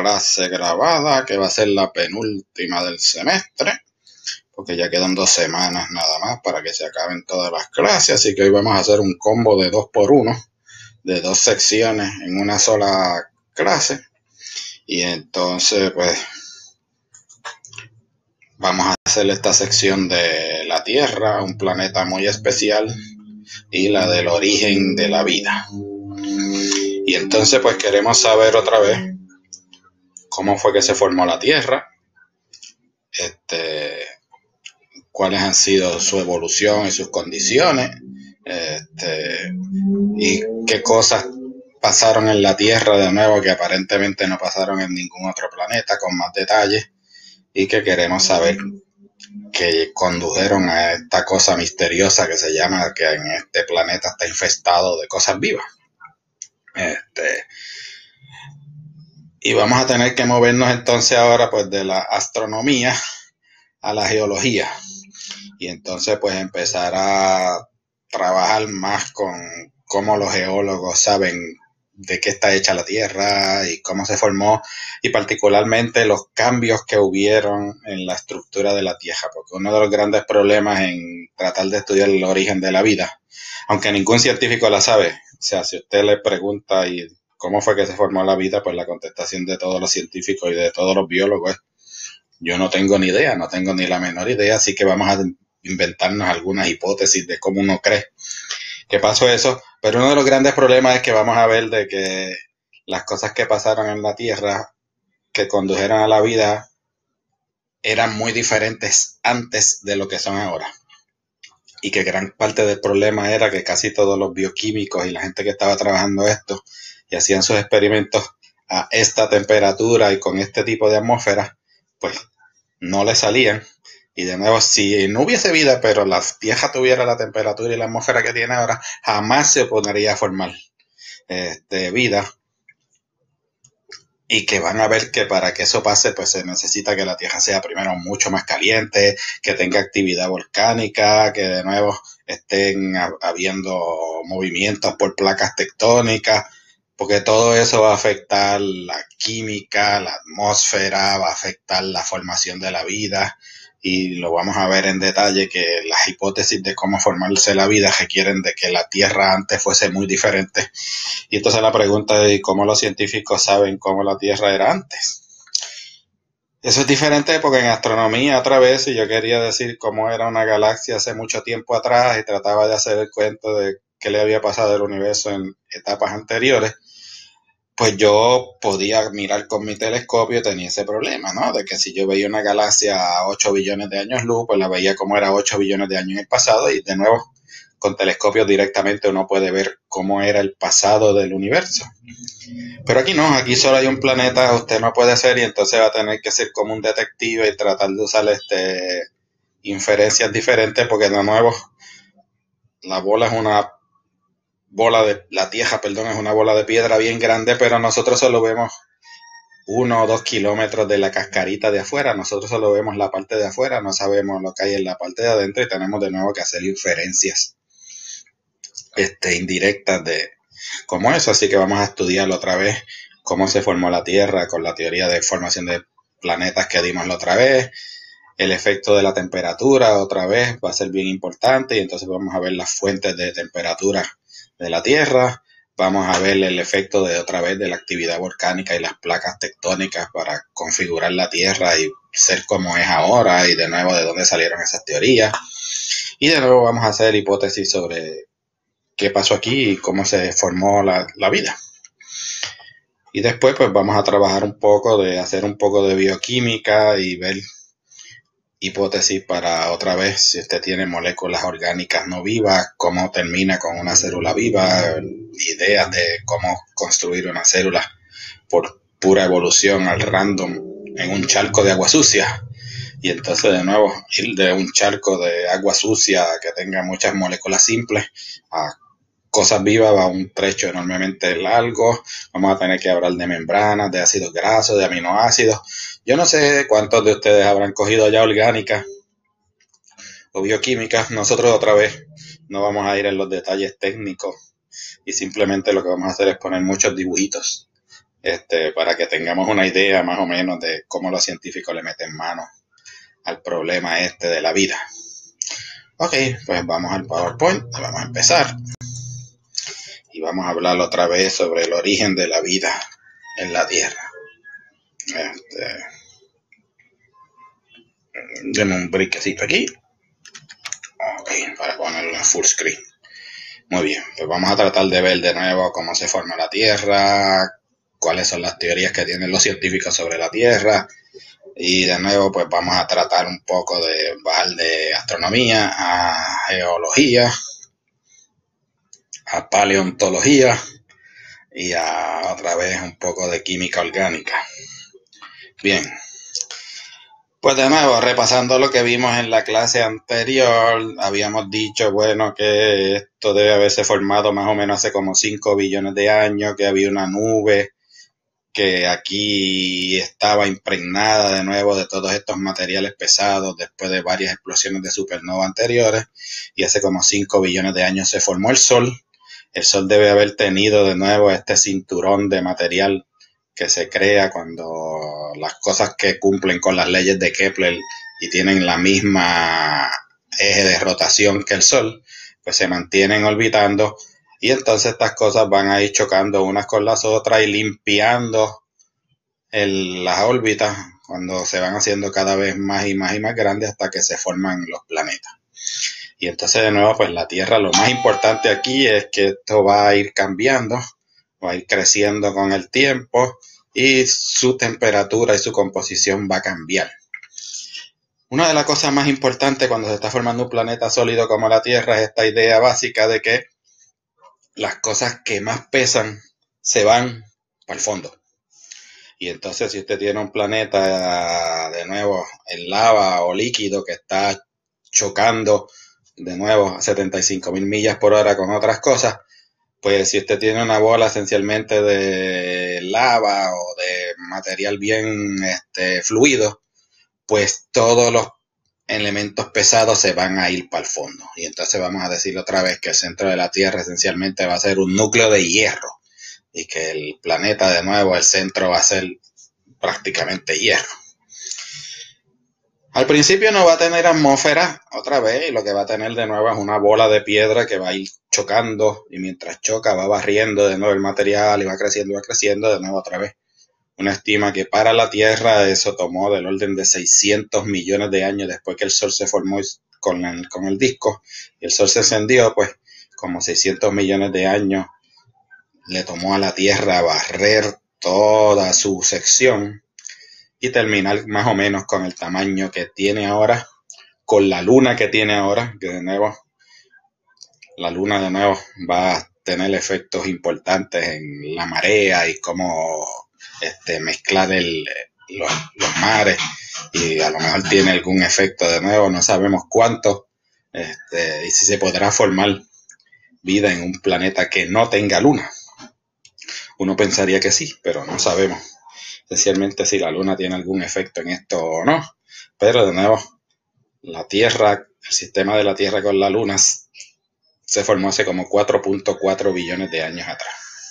clase grabada, que va a ser la penúltima del semestre, porque ya quedan 2 semanas nada más para que se acaben todas las clases, así que hoy vamos a hacer un combo de 2x1, de 2 secciones en una sola clase. Y entonces pues vamos a hacer esta sección de la Tierra, un planeta muy especial, y la del origen de la vida. Y entonces pues queremos saber otra vez cómo fue que se formó la Tierra, cuáles han sido su evolución y sus condiciones, y qué cosas pasaron en la Tierra de nuevo que aparentemente no pasaron en ningún otro planeta, con más detalles, y que queremos saber que condujeron a esta cosa misteriosa que se llama que en este planeta está infestado de cosas vivas. Y vamos a tener que movernos entonces ahora pues de la astronomía a la geología, y entonces pues empezar a trabajar más con cómo los geólogos saben de qué está hecha la Tierra y cómo se formó, y particularmente los cambios que hubieron en la estructura de la Tierra, porque uno de los grandes problemas en tratar de estudiar el origen de la vida, aunque ningún científico la sabe, o sea, si usted le pregunta y cómo fue que se formó la vida, pues la contestación de todos los científicos y de todos los biólogos es: yo no tengo ni idea, no tengo ni la menor idea, así que vamos a inventarnos algunas hipótesis de cómo uno cree que pasó eso. Pero uno de los grandes problemas es que vamos a ver de que las cosas que pasaron en la Tierra que condujeron a la vida eran muy diferentes antes de lo que son ahora, y que gran parte del problema era que casi todos los bioquímicos y la gente que estaba trabajando esto y hacían sus experimentos a esta temperatura y con este tipo de atmósfera, pues no le salían. Y de nuevo, si no hubiese vida, pero la Tierra tuviera la temperatura y la atmósfera que tiene ahora, jamás se podría a formar vida. Y que van a ver que para que eso pase, pues se necesita que la Tierra sea primero mucho más caliente, que tenga actividad volcánica, que de nuevo estén habiendo movimientos por placas tectónicas, porque todo eso va a afectar la química, la atmósfera, va a afectar la formación de la vida, y lo vamos a ver en detalle que las hipótesis de cómo formarse la vida requieren de que la Tierra antes fuese muy diferente. Y entonces la pregunta es: ¿cómo los científicos saben cómo la Tierra era antes? Eso es diferente porque en astronomía, otra vez, si yo quería decir cómo era una galaxia hace mucho tiempo atrás y trataba de hacer el cuento de qué le había pasado al universo en etapas anteriores, pues yo podía mirar con mi telescopio y tenía ese problema, ¿no? De que si yo veía una galaxia a 8 billones de años luz, pues la veía como era 8 billones de años en el pasado, y de nuevo, con telescopios directamente uno puede ver cómo era el pasado del universo. Pero aquí no, aquí solo hay un planeta, usted no puede hacer, y entonces va a tener que ser como un detective y tratar de usar inferencias diferentes, porque de nuevo la Tierra, perdón, es una bola de piedra bien grande, pero nosotros solo vemos 1 o 2 kilómetros de la cascarita de afuera, nosotros solo vemos la parte de afuera, no sabemos lo que hay en la parte de adentro, y tenemos de nuevo que hacer inferencias indirectas de cómo eso. Así que vamos a estudiar otra vez cómo se formó la Tierra con la teoría de formación de planetas que dimos la otra vez. El efecto de la temperatura otra vez va a ser bien importante, y entonces vamos a ver las fuentes de temperatura de la Tierra. Vamos a ver el efecto de otra vez de la actividad volcánica y las placas tectónicas para configurar la Tierra y ser como es ahora, y de nuevo de dónde salieron esas teorías. Y de nuevo vamos a hacer hipótesis sobre qué pasó aquí y cómo se formó la vida. Y después pues vamos a trabajar hacer un poco de bioquímica y ver hipótesis para otra vez, si usted tiene moléculas orgánicas no vivas, cómo termina con una célula viva, ideas de cómo construir una célula por pura evolución al random en un charco de agua sucia. Y entonces de nuevo ir de un charco de agua sucia que tenga muchas moléculas simples a cosas vivas va a un trecho enormemente largo. Vamos a tener que hablar de membranas, de ácidos grasos, de aminoácidos. Yo no sé cuántos de ustedes habrán cogido ya orgánica o bioquímica. Nosotros otra vez no vamos a ir en los detalles técnicos, y simplemente lo que vamos a hacer es poner muchos dibujitos para que tengamos una idea más o menos de cómo los científicos le meten mano al problema de la vida. Ok, pues vamos al PowerPoint y vamos a empezar. Y vamos a hablar otra vez sobre el origen de la vida en la Tierra. Denme un briquecito aquí. Ok, para ponerlo en full screen. Muy bien, pues vamos a tratar de ver de nuevo cómo se forma la Tierra, cuáles son las teorías que tienen los científicos sobre la Tierra. Y de nuevo, pues vamos a tratar un poco de bajar de astronomía a geología, a paleontología y a otra vez un poco de química orgánica. Bien, pues de nuevo, repasando lo que vimos en la clase anterior, habíamos dicho, bueno, que esto debe haberse formado más o menos hace como 5 billones de años, que había una nube que aquí estaba impregnada de nuevo de todos estos materiales pesados después de varias explosiones de supernova anteriores, y hace como 5 billones de años se formó el Sol. El Sol debe haber tenido de nuevo este cinturón de material que se crea cuando las cosas que cumplen con las leyes de Kepler y tienen la misma eje de rotación que el Sol, pues se mantienen orbitando, y entonces estas cosas van a ir chocando unas con las otras y limpiando las órbitas cuando se van haciendo cada vez más y más y más grandes hasta que se forman los planetas. Y entonces de nuevo, pues la Tierra, lo más importante aquí es que esto va a ir cambiando, va a ir creciendo con el tiempo y su temperatura y su composición va a cambiar. Una de las cosas más importantes cuando se está formando un planeta sólido como la Tierra es esta idea básica de que las cosas que más pesan se van para el fondo. Y entonces si usted tiene un planeta de nuevo en lava o líquido que está chocando de nuevo a 75,000 millas por hora con otras cosas, pues si usted tiene una bola esencialmente de lava o de material bien fluido, pues todos los elementos pesados se van a ir para el fondo. Y entonces vamos a decir otra vez que el centro de la Tierra esencialmente va a ser un núcleo de hierro y que el planeta de nuevo, el centro va a ser prácticamente hierro. Al principio no va a tener atmósfera otra vez, y lo que va a tener de nuevo es una bola de piedra que va a ir chocando, y mientras choca va barriendo de nuevo el material y va creciendo de nuevo otra vez. Una estima que para la Tierra eso tomó del orden de 600 millones de años después que el Sol se formó con el disco y el Sol se encendió, pues como 600 millones de años le tomó a la Tierra barrer toda su sección y terminar más o menos con el tamaño que tiene ahora, con la luna que tiene ahora, que de nuevo, la luna de nuevo va a tener efectos importantes en la marea y cómo mezclar los mares, y a lo mejor tiene algún efecto de nuevo, no sabemos cuánto, y si se podrá formar vida en un planeta que no tenga luna. Uno pensaría que sí, pero no sabemos especialmente si la luna tiene algún efecto en esto o no. Pero de nuevo, la Tierra, el sistema de la Tierra con la luna se formó hace como 4.4 billones de años atrás.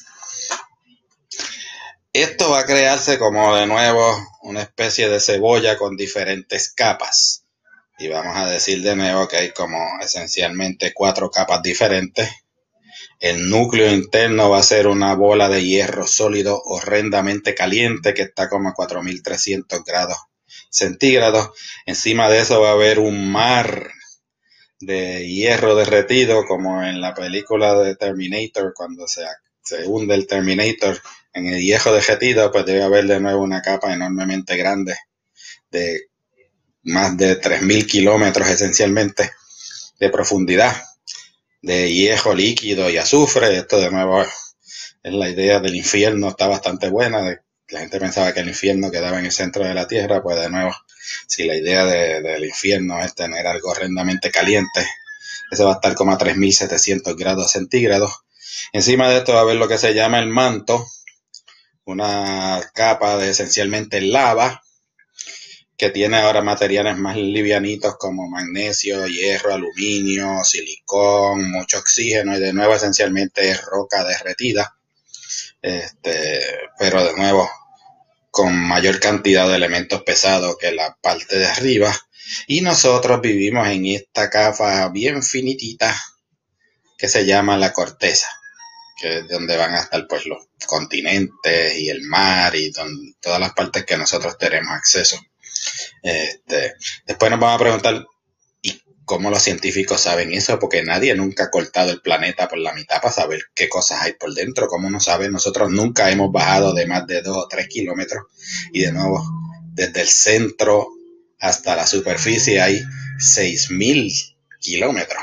Esto va a crearse como de nuevo una especie de cebolla con diferentes capas. Y vamos a decir de nuevo que hay como esencialmente 4 capas diferentes. El núcleo interno va a ser una bola de hierro sólido horrendamente caliente que está como a 4.300 grados centígrados. Encima de eso va a haber un mar de hierro derretido, como en la película de Terminator, cuando se hunde el Terminator en el hierro derretido, pues debe haber de nuevo una capa enormemente grande de más de 3.000 kilómetros esencialmente de profundidad, de hierro líquido y azufre. Esto de nuevo es la idea del infierno, está bastante buena. La gente pensaba que el infierno quedaba en el centro de la Tierra, pues de nuevo, si la idea del infierno es tener algo horrendamente caliente, eso va a estar como a 3.700 grados centígrados. Encima de esto va a haber lo que se llama el manto, una capa de esencialmente lava, que tiene ahora materiales más livianitos como magnesio, hierro, aluminio, silicón, mucho oxígeno, y de nuevo esencialmente es roca derretida. pero de nuevo con mayor cantidad de elementos pesados que la parte de arriba. Y nosotros vivimos en esta capa bien finitita que se llama la corteza, que es donde van a estar pues los continentes y el mar y todas las partes que nosotros tenemos acceso. Después nos vamos a preguntar, ¿y cómo los científicos saben eso? Porque nadie nunca ha cortado el planeta por la mitad para saber qué cosas hay por dentro. ¿Cómo no saben? Nosotros nunca hemos bajado de más de 2 o 3 kilómetros. Y de nuevo, desde el centro hasta la superficie hay 6.000 kilómetros.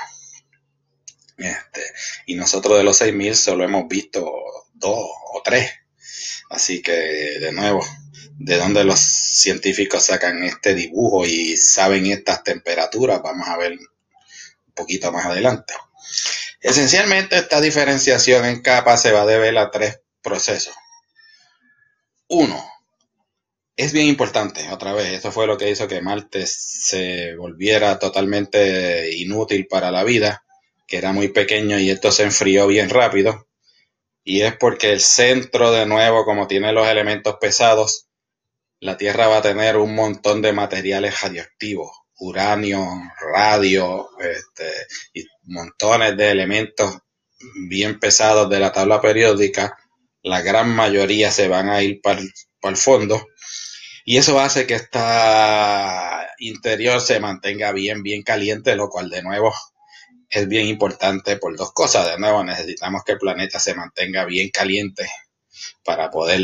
Y nosotros de los 6.000 solo hemos visto 2 o 3. Así que, de nuevo, ¿de dónde los científicos sacan este dibujo y saben estas temperaturas? Vamos a ver un poquito más adelante. Esencialmente, esta diferenciación en capas se va a deber a 3 procesos. 1. Es bien importante, otra vez, eso fue lo que hizo que Marte se volviera totalmente inútil para la vida, que era muy pequeño y esto se enfrió bien rápido. Y es porque el centro, de nuevo, como tiene los elementos pesados, la Tierra va a tener un montón de materiales radioactivos, uranio, radio, y montones de elementos bien pesados de la tabla periódica. La gran mayoría se van a ir para el fondo. Y eso hace que esta interior se mantenga bien caliente, lo cual de nuevo es bien importante por 2 cosas. De nuevo, necesitamos que el planeta se mantenga bien caliente para poder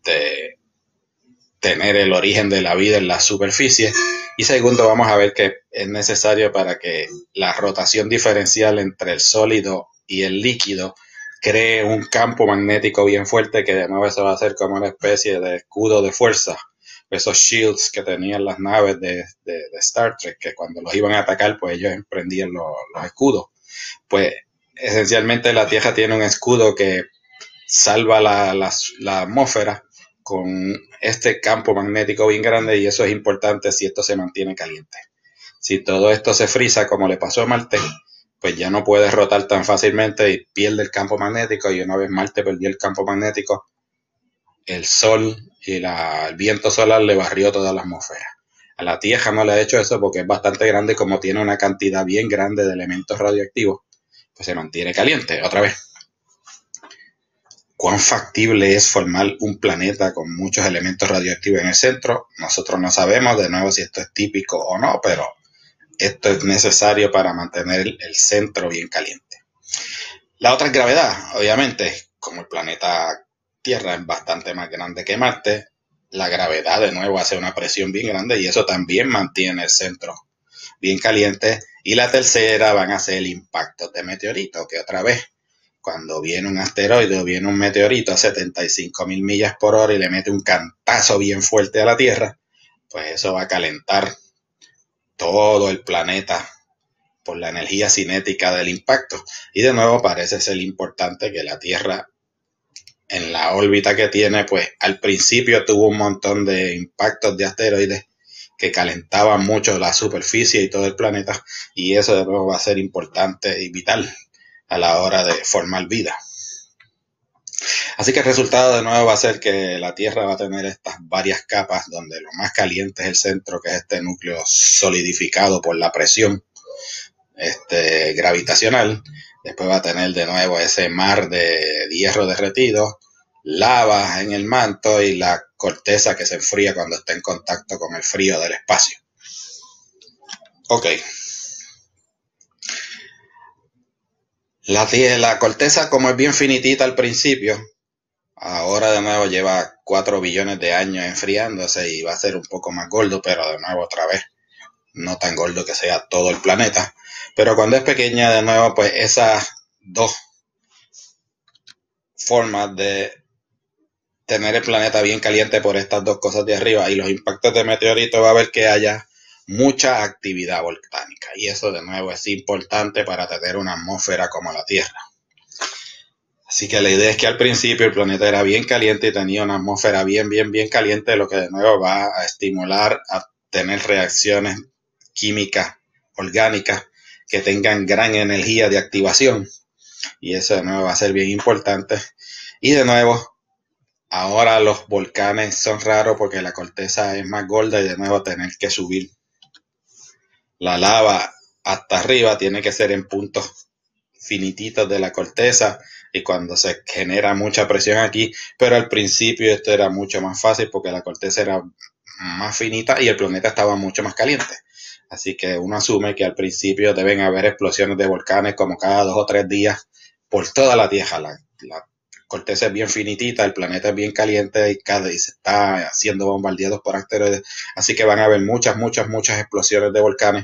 tener el origen de la vida en la superficie. Y segundo, vamos a ver que es necesario para que la rotación diferencial entre el sólido y el líquido cree un campo magnético bien fuerte, que de nuevo eso va a ser como una especie de escudo de fuerza. Esos shields que tenían las naves de Star Trek, que cuando los iban a atacar, pues ellos emprendían los escudos. Pues esencialmente la Tierra tiene un escudo que salva la atmósfera con este campo magnético bien grande, y eso es importante si esto se mantiene caliente. Si todo esto se frisa, como le pasó a Marte, pues ya no puede rotar tan fácilmente y pierde el campo magnético, y una vez Marte perdió el campo magnético, el sol y el viento solar le barrió toda la atmósfera. A la Tierra no le ha hecho eso porque es bastante grande, como tiene una cantidad bien grande de elementos radioactivos, pues se mantiene caliente. Otra vez, ¿cuán factible es formar un planeta con muchos elementos radioactivos en el centro? Nosotros no sabemos, de nuevo, si esto es típico o no, pero esto es necesario para mantener el centro bien caliente. La otra es gravedad. Obviamente, como el planeta Tierra es bastante más grande que Marte, la gravedad de nuevo hace una presión bien grande y eso también mantiene el centro bien caliente. Y la tercera van a ser impactos de meteoritos, que otra vez, cuando viene un asteroide o viene un meteorito a 75.000 millas por hora y le mete un cantazo bien fuerte a la Tierra, pues eso va a calentar todo el planeta por la energía cinética del impacto. Y de nuevo parece ser importante que la Tierra, en la órbita que tiene, pues al principio tuvo un montón de impactos de asteroides que calentaban mucho la superficie y todo el planeta, y eso de nuevo va a ser importante y vital a la hora de formar vida. Así que el resultado de nuevo va a ser que la Tierra va a tener estas varias capas, donde lo más caliente es el centro, que es este núcleo solidificado por la presión gravitacional. Después va a tener de nuevo ese mar de hierro derretido, lava en el manto y la corteza que se enfría cuando está en contacto con el frío del espacio. Ok. La corteza, como es bien finitita al principio, ahora de nuevo lleva 4 billones de años enfriándose y va a ser un poco más gordo, pero de nuevo otra vez no tan gordo que sea todo el planeta. Pero cuando es pequeña, de nuevo, pues esas 2 formas de tener el planeta bien caliente por estas 2 cosas de arriba y los impactos de meteoritos, va a haber que haya mucha actividad volcánica, y eso de nuevo es importante para tener una atmósfera como la Tierra. Así que la idea es que al principio el planeta era bien caliente y tenía una atmósfera bien caliente, lo que de nuevo va a estimular a tener reacciones químicas orgánicas que tengan gran energía de activación, y eso de nuevo va a ser bien importante. Y de nuevo, Ahora los volcanes son raros porque la corteza es más gorda y de nuevo tener que subir la lava hasta arriba tiene que ser en puntos finititos de la corteza y cuando se genera mucha presión aquí, pero al principio esto era mucho más fácil porque la corteza era más finita y el planeta estaba mucho más caliente. Así que uno asume que al principio deben haber explosiones de volcanes como cada 2 o 3 días por toda la Tierra. La corteza es bien finitita, el planeta es bien caliente y se está siendo bombardeados por asteroides. Así que van a haber muchas explosiones de volcanes.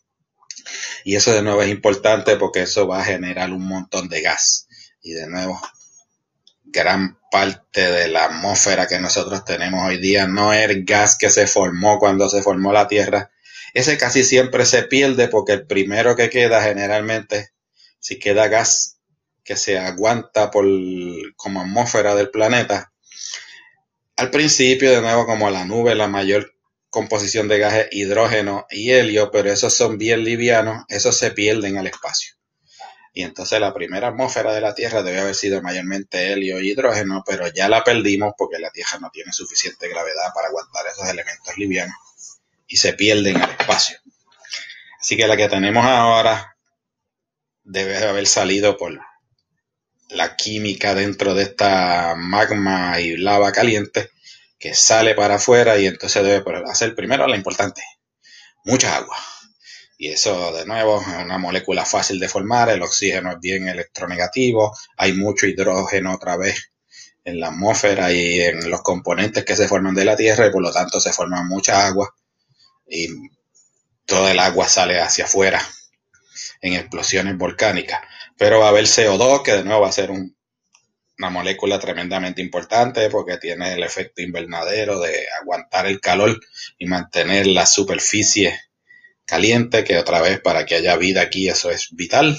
Y eso de nuevo es importante porque eso va a generar un montón de gas. Y de nuevo, gran parte de la atmósfera que nosotros tenemos hoy día no es el gas que se formó cuando se formó la Tierra. Ese casi siempre se pierde porque el primero que queda generalmente, si queda gas que se aguanta como atmósfera del planeta, al principio de nuevo como la nube, la mayor composición de gases hidrógeno y helio, pero esos son bien livianos, esos se pierden al espacio. Y entonces la primera atmósfera de la Tierra debe haber sido mayormente helio y hidrógeno, pero ya la perdimos porque la Tierra no tiene suficiente gravedad para aguantar esos elementos livianos y se pierden al espacio. Así que la que tenemos ahora debe haber salido por la química dentro de esta magma y lava caliente que sale para afuera y entonces debe hacer primero lo importante, mucha agua. Y eso de nuevo es una molécula fácil de formar, el oxígeno es bien electronegativo, hay mucho hidrógeno otra vez en la atmósfera y en los componentes que se forman de la Tierra y por lo tanto se forma mucha agua y toda el agua sale hacia afuera en explosiones volcánicas. Pero va a haber CO2 que de nuevo va a ser una molécula tremendamente importante porque tiene el efecto invernadero de aguantar el calor y mantener la superficie caliente, que otra vez para que haya vida aquí eso es vital.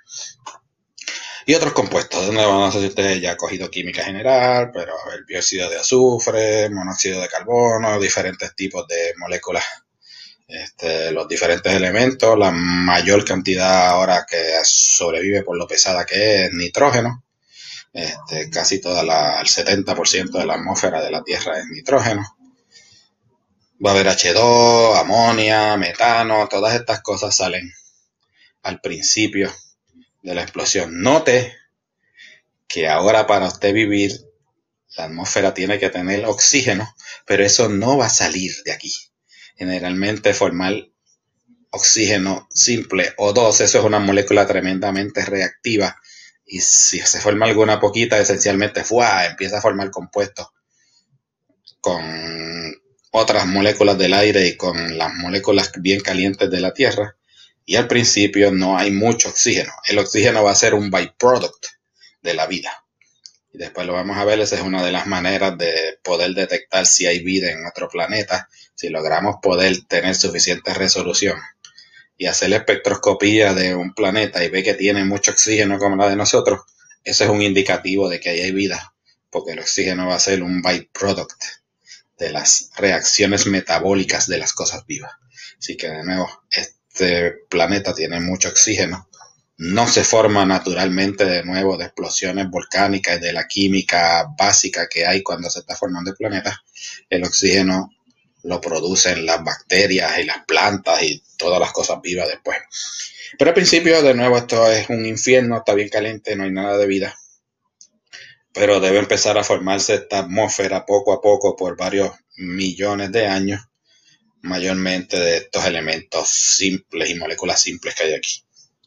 Y otros compuestos, no sé si ustedes ya han cogido química general, pero el dióxido de azufre, monóxido de carbono, diferentes tipos de moléculas, los diferentes elementos, la mayor cantidad ahora que sobrevive por lo pesada que es nitrógeno. Casi toda el 70% de la atmósfera de la Tierra es nitrógeno. Va a haber H2, amonia, metano, todas estas cosas salen al principio de la explosión. Note que ahora para usted vivir, la atmósfera tiene que tener oxígeno, pero eso no va a salir de aquí. Generalmente formar oxígeno simple O2, eso es una molécula tremendamente reactiva y si se forma alguna poquita, esencialmente empieza a formar compuestos con otras moléculas del aire y con las moléculas bien calientes de la Tierra. Y al principio no hay mucho oxígeno. El oxígeno va a ser un byproduct de la vida. Y después lo vamos a ver, esa es una de las maneras de poder detectar si hay vida en otro planeta, si logramos poder tener suficiente resolución y hacer la espectroscopía de un planeta y ver que tiene mucho oxígeno como la de nosotros, eso es un indicativo de que ahí hay vida, porque el oxígeno va a ser un byproduct de las reacciones metabólicas de las cosas vivas. Así que de nuevo, este planeta tiene mucho oxígeno, no se forma naturalmente de nuevo de explosiones volcánicas y de la química básica que hay cuando se está formando el planeta. El oxígeno lo producen las bacterias y las plantas y todas las cosas vivas después. Pero al principio, de nuevo, esto es un infierno, está bien caliente, no hay nada de vida. Pero debe empezar a formarse esta atmósfera poco a poco por varios millones de años, mayormente de estos elementos simples y moléculas simples que hay aquí.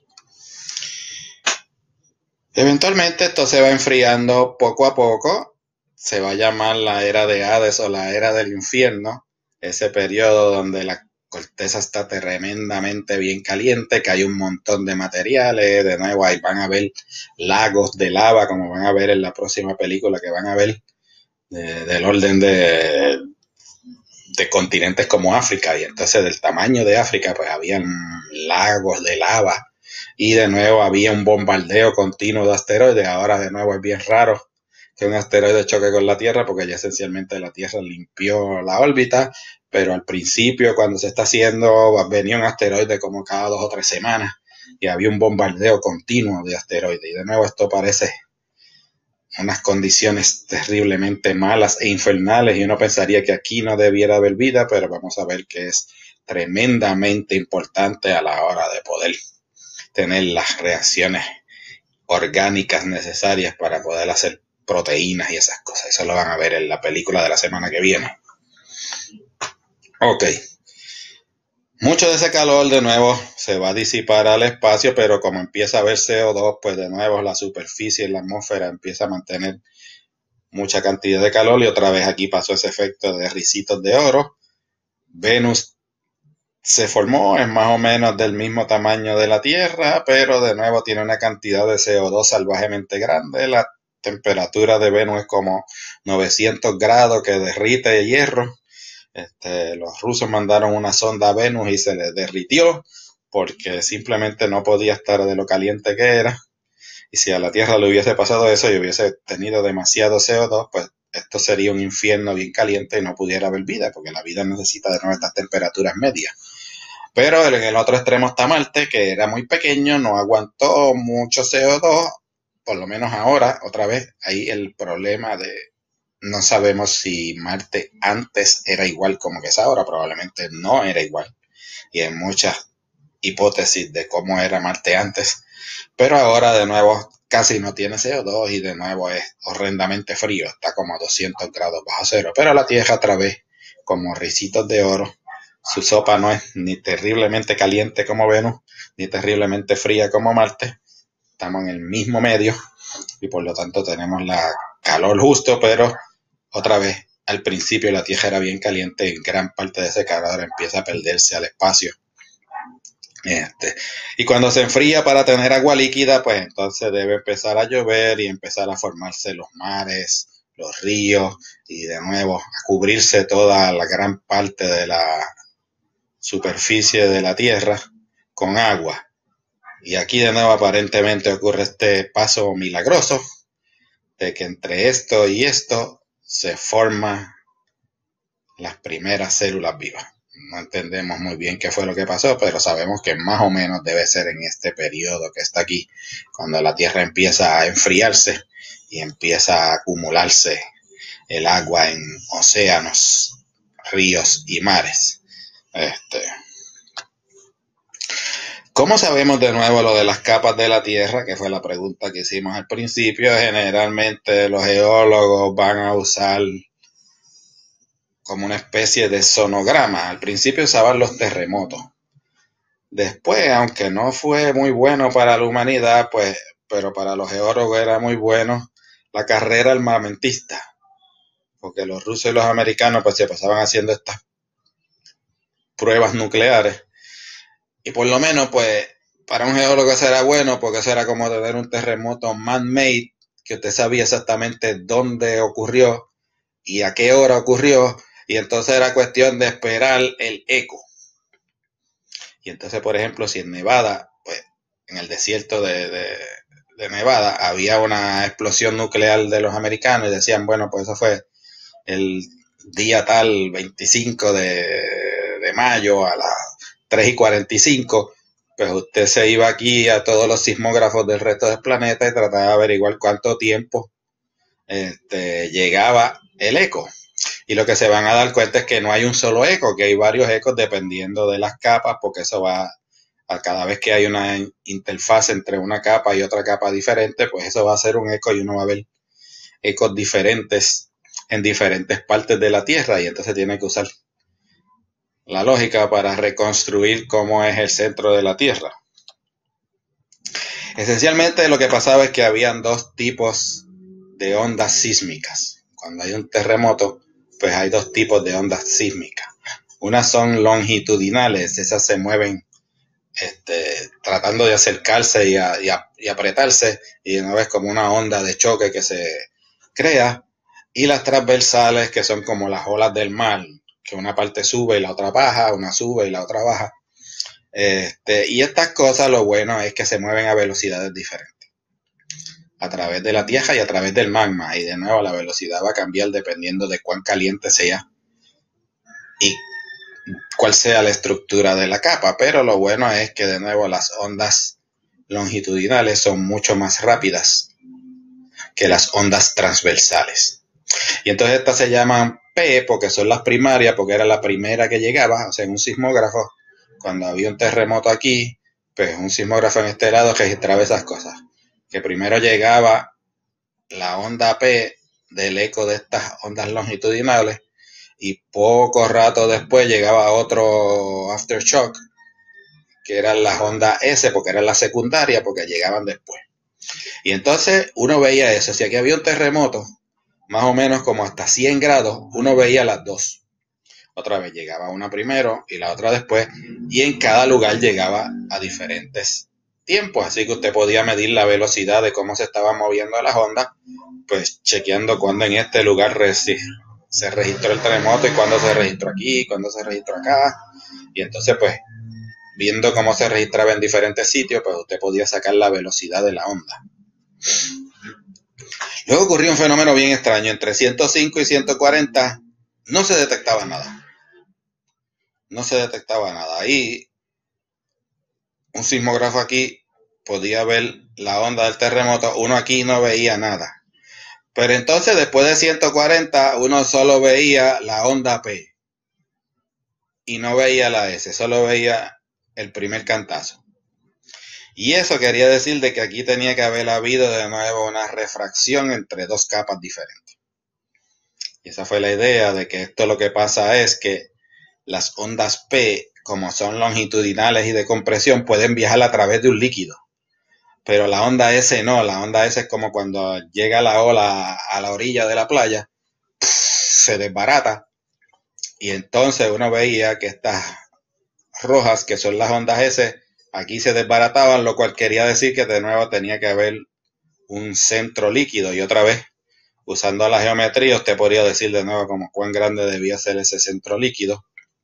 Eventualmente esto se va enfriando poco a poco, se va a llamar la era de Hades o la era del infierno, ese periodo donde la corteza está tremendamente bien caliente, que hay un montón de materiales, de nuevo ahí van a ver lagos de lava, como van a ver en la próxima película que van a ver, del orden de continentes como África, y entonces del tamaño de África pues habían lagos de lava y de nuevo había un bombardeo continuo de asteroides. Ahora de nuevo es bien raro que un asteroide choque con la Tierra porque ya esencialmente la Tierra limpió la órbita, pero al principio cuando se está haciendo venía un asteroide como cada 2 o 3 semanas y había un bombardeo continuo de asteroides y de nuevo esto parece unas condiciones terriblemente malas e infernales, y uno pensaría que aquí no debiera haber vida, pero vamos a ver que es tremendamente importante a la hora de poder tener las reacciones orgánicas necesarias para poder hacer proteínas y esas cosas. Eso lo van a ver en la película de la semana que viene. Ok. Mucho de ese calor de nuevo se va a disipar al espacio, pero como empieza a haber CO2, pues de nuevo la superficie en la atmósfera empieza a mantener mucha cantidad de calor, y otra vez aquí pasó ese efecto de ricitos de oro. Venus se formó, es más o menos del mismo tamaño de la Tierra, pero de nuevo tiene una cantidad de CO2 salvajemente grande. La temperatura de Venus es como 900 grados que derrite hierro. Los rusos mandaron una sonda a Venus y se les derritió porque simplemente no podía estar de lo caliente que era. Y si a la Tierra le hubiese pasado eso y hubiese tenido demasiado CO2, pues esto sería un infierno bien caliente y no pudiera haber vida, porque la vida necesita de nuevo estas temperaturas medias. Pero en el otro extremo está Marte, que era muy pequeño, no aguantó mucho CO2, por lo menos ahora, otra vez, ahí el problema de no sabemos si Marte antes era igual como que es ahora, probablemente no era igual. Y hay muchas hipótesis de cómo era Marte antes, pero ahora de nuevo casi no tiene CO2 y de nuevo es horrendamente frío, está como a 200 grados bajo cero, pero la Tierra otra vez como ricitos de oro. Su sopa no es ni terriblemente caliente como Venus, ni terriblemente fría como Marte. Estamos en el mismo medio y por lo tanto tenemos la calor justo, pero otra vez al principio la Tierra era bien caliente y gran parte de ese calor empieza a perderse al espacio. Y cuando se enfría para tener agua líquida, pues entonces debe empezar a llover y empezar a formarse los mares, los ríos, y de nuevo a cubrirse toda la gran parte de la superficie de la Tierra con agua. Y aquí de nuevo aparentemente ocurre este paso milagroso de que entre esto y esto se forman las primeras células vivas. No entendemos muy bien qué fue lo que pasó, pero sabemos que más o menos debe ser en este periodo que está aquí, cuando la Tierra empieza a enfriarse y empieza a acumularse el agua en océanos, ríos y mares. ¿Cómo sabemos de nuevo lo de las capas de la Tierra? Que fue la pregunta que hicimos al principio. Generalmente los geólogos van a usar como una especie de sonograma. Al principio usaban los terremotos. Después, aunque no fue muy bueno para la humanidad, pues, pero para los geólogos era muy bueno la carrera armamentista, porque los rusos y los americanos pues se pasaban haciendo estas pruebas nucleares, y por lo menos pues para un geólogo eso era bueno, porque eso era como tener un terremoto man-made, que usted sabía exactamente dónde ocurrió y a qué hora ocurrió, y entonces era cuestión de esperar el eco. Y entonces, por ejemplo, si en Nevada, pues en el desierto de Nevada había una explosión nuclear de los americanos y decían, bueno, pues eso fue el día tal, 25 de mayo a las 3:45, pues usted se iba aquí a todos los sismógrafos del resto del planeta y trataba de averiguar cuánto tiempo llegaba el eco. Y lo que se van a dar cuenta es que no hay un solo eco, que hay varios ecos dependiendo de las capas, porque eso va a cada vez que hay una interfaz entre una capa y otra capa diferente, pues eso va a ser un eco y uno va a ver ecos diferentes en diferentes partes de la Tierra, y entonces tiene que usar la lógica para reconstruir cómo es el centro de la Tierra. Esencialmente lo que pasaba es que habían dos tipos de ondas sísmicas. Cuando hay un terremoto, pues hay dos tipos de ondas sísmicas. Unas son longitudinales, esas se mueven tratando de acercarse y apretarse, y de nuevo es como una onda de choque que se crea. Y las transversales, que son como las olas del mar, que una parte sube y la otra baja, una sube y la otra baja. Y estas cosas, lo bueno es que se mueven a velocidades diferentes, a través de la Tierra y a través del magma, y de nuevo la velocidad va a cambiar dependiendo de cuán caliente sea y cuál sea la estructura de la capa, pero lo bueno es que de nuevo las ondas longitudinales son mucho más rápidas que las ondas transversales. Y entonces estas se llaman P porque son las primarias, porque era la primera que llegaba, o sea, en un sismógrafo, cuando había un terremoto aquí, pues un sismógrafo en este lado registraba esas cosas, que primero llegaba la onda P del eco de estas ondas longitudinales y poco rato después llegaba otro aftershock, que eran las ondas S, porque eran la secundaria, porque llegaban después. Y entonces uno veía eso, si aquí había un terremoto, más o menos como hasta 100 grados, uno veía las dos. Otra vez llegaba una primero y la otra después, y en cada lugar llegaba a diferentes tiempos, así que usted podía medir la velocidad de cómo se estaban moviendo las ondas, pues chequeando cuándo en este lugar se registró el terremoto y cuándo se registró aquí, cuándo se registró acá, y entonces pues viendo cómo se registraba en diferentes sitios, pues usted podía sacar la velocidad de la onda. Luego ocurrió un fenómeno bien extraño. Entre 105 y 140 no se detectaba nada. No se detectaba nada. Ahí, un sismógrafo aquí podía ver la onda del terremoto. Uno aquí no veía nada. Pero entonces, después de 140, uno solo veía la onda P. Y no veía la S. Solo veía el primer cantazo. Y eso quería decir de que aquí tenía que haber habido de nuevo una refracción entre dos capas diferentes. Y esa fue la idea de que esto lo que pasa es que las ondas P, como son longitudinales y de compresión, pueden viajar a través de un líquido. Pero la onda S no, la onda S es como cuando llega la ola a la orilla de la playa, se desbarata. Y entonces uno veía que estas rojas, que son las ondas S, aquí se desbarataban, lo cual quería decir que de nuevo tenía que haber un centro líquido. Y otra vez, usando la geometría, usted podría decir de nuevo como cuán grande debía ser ese centro líquido.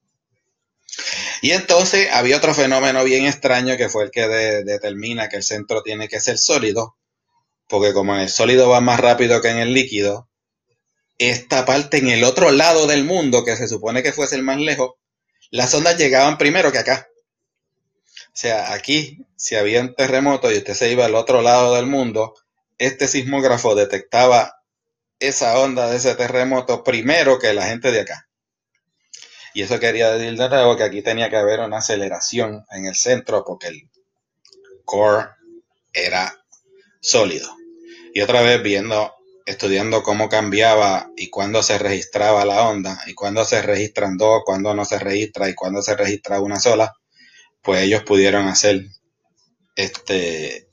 Y entonces había otro fenómeno bien extraño que fue el que determina que el centro tiene que ser sólido, porque como en el sólido va más rápido que en el líquido, esta parte en el otro lado del mundo, que se supone que fuese el más lejos, las ondas llegaban primero que acá. O sea, aquí, si había un terremoto y usted se iba al otro lado del mundo, este sismógrafo detectaba esa onda de ese terremoto primero que la gente de acá. Y eso quería decir de nuevo que aquí tenía que haber una aceleración en el centro porque el core era sólido. Y otra vez estudiando cómo cambiaba y cuándo se registraba la onda y cuándo se registran dos, cuándo no se registra y cuándo se registra una sola, pues ellos pudieron hacer este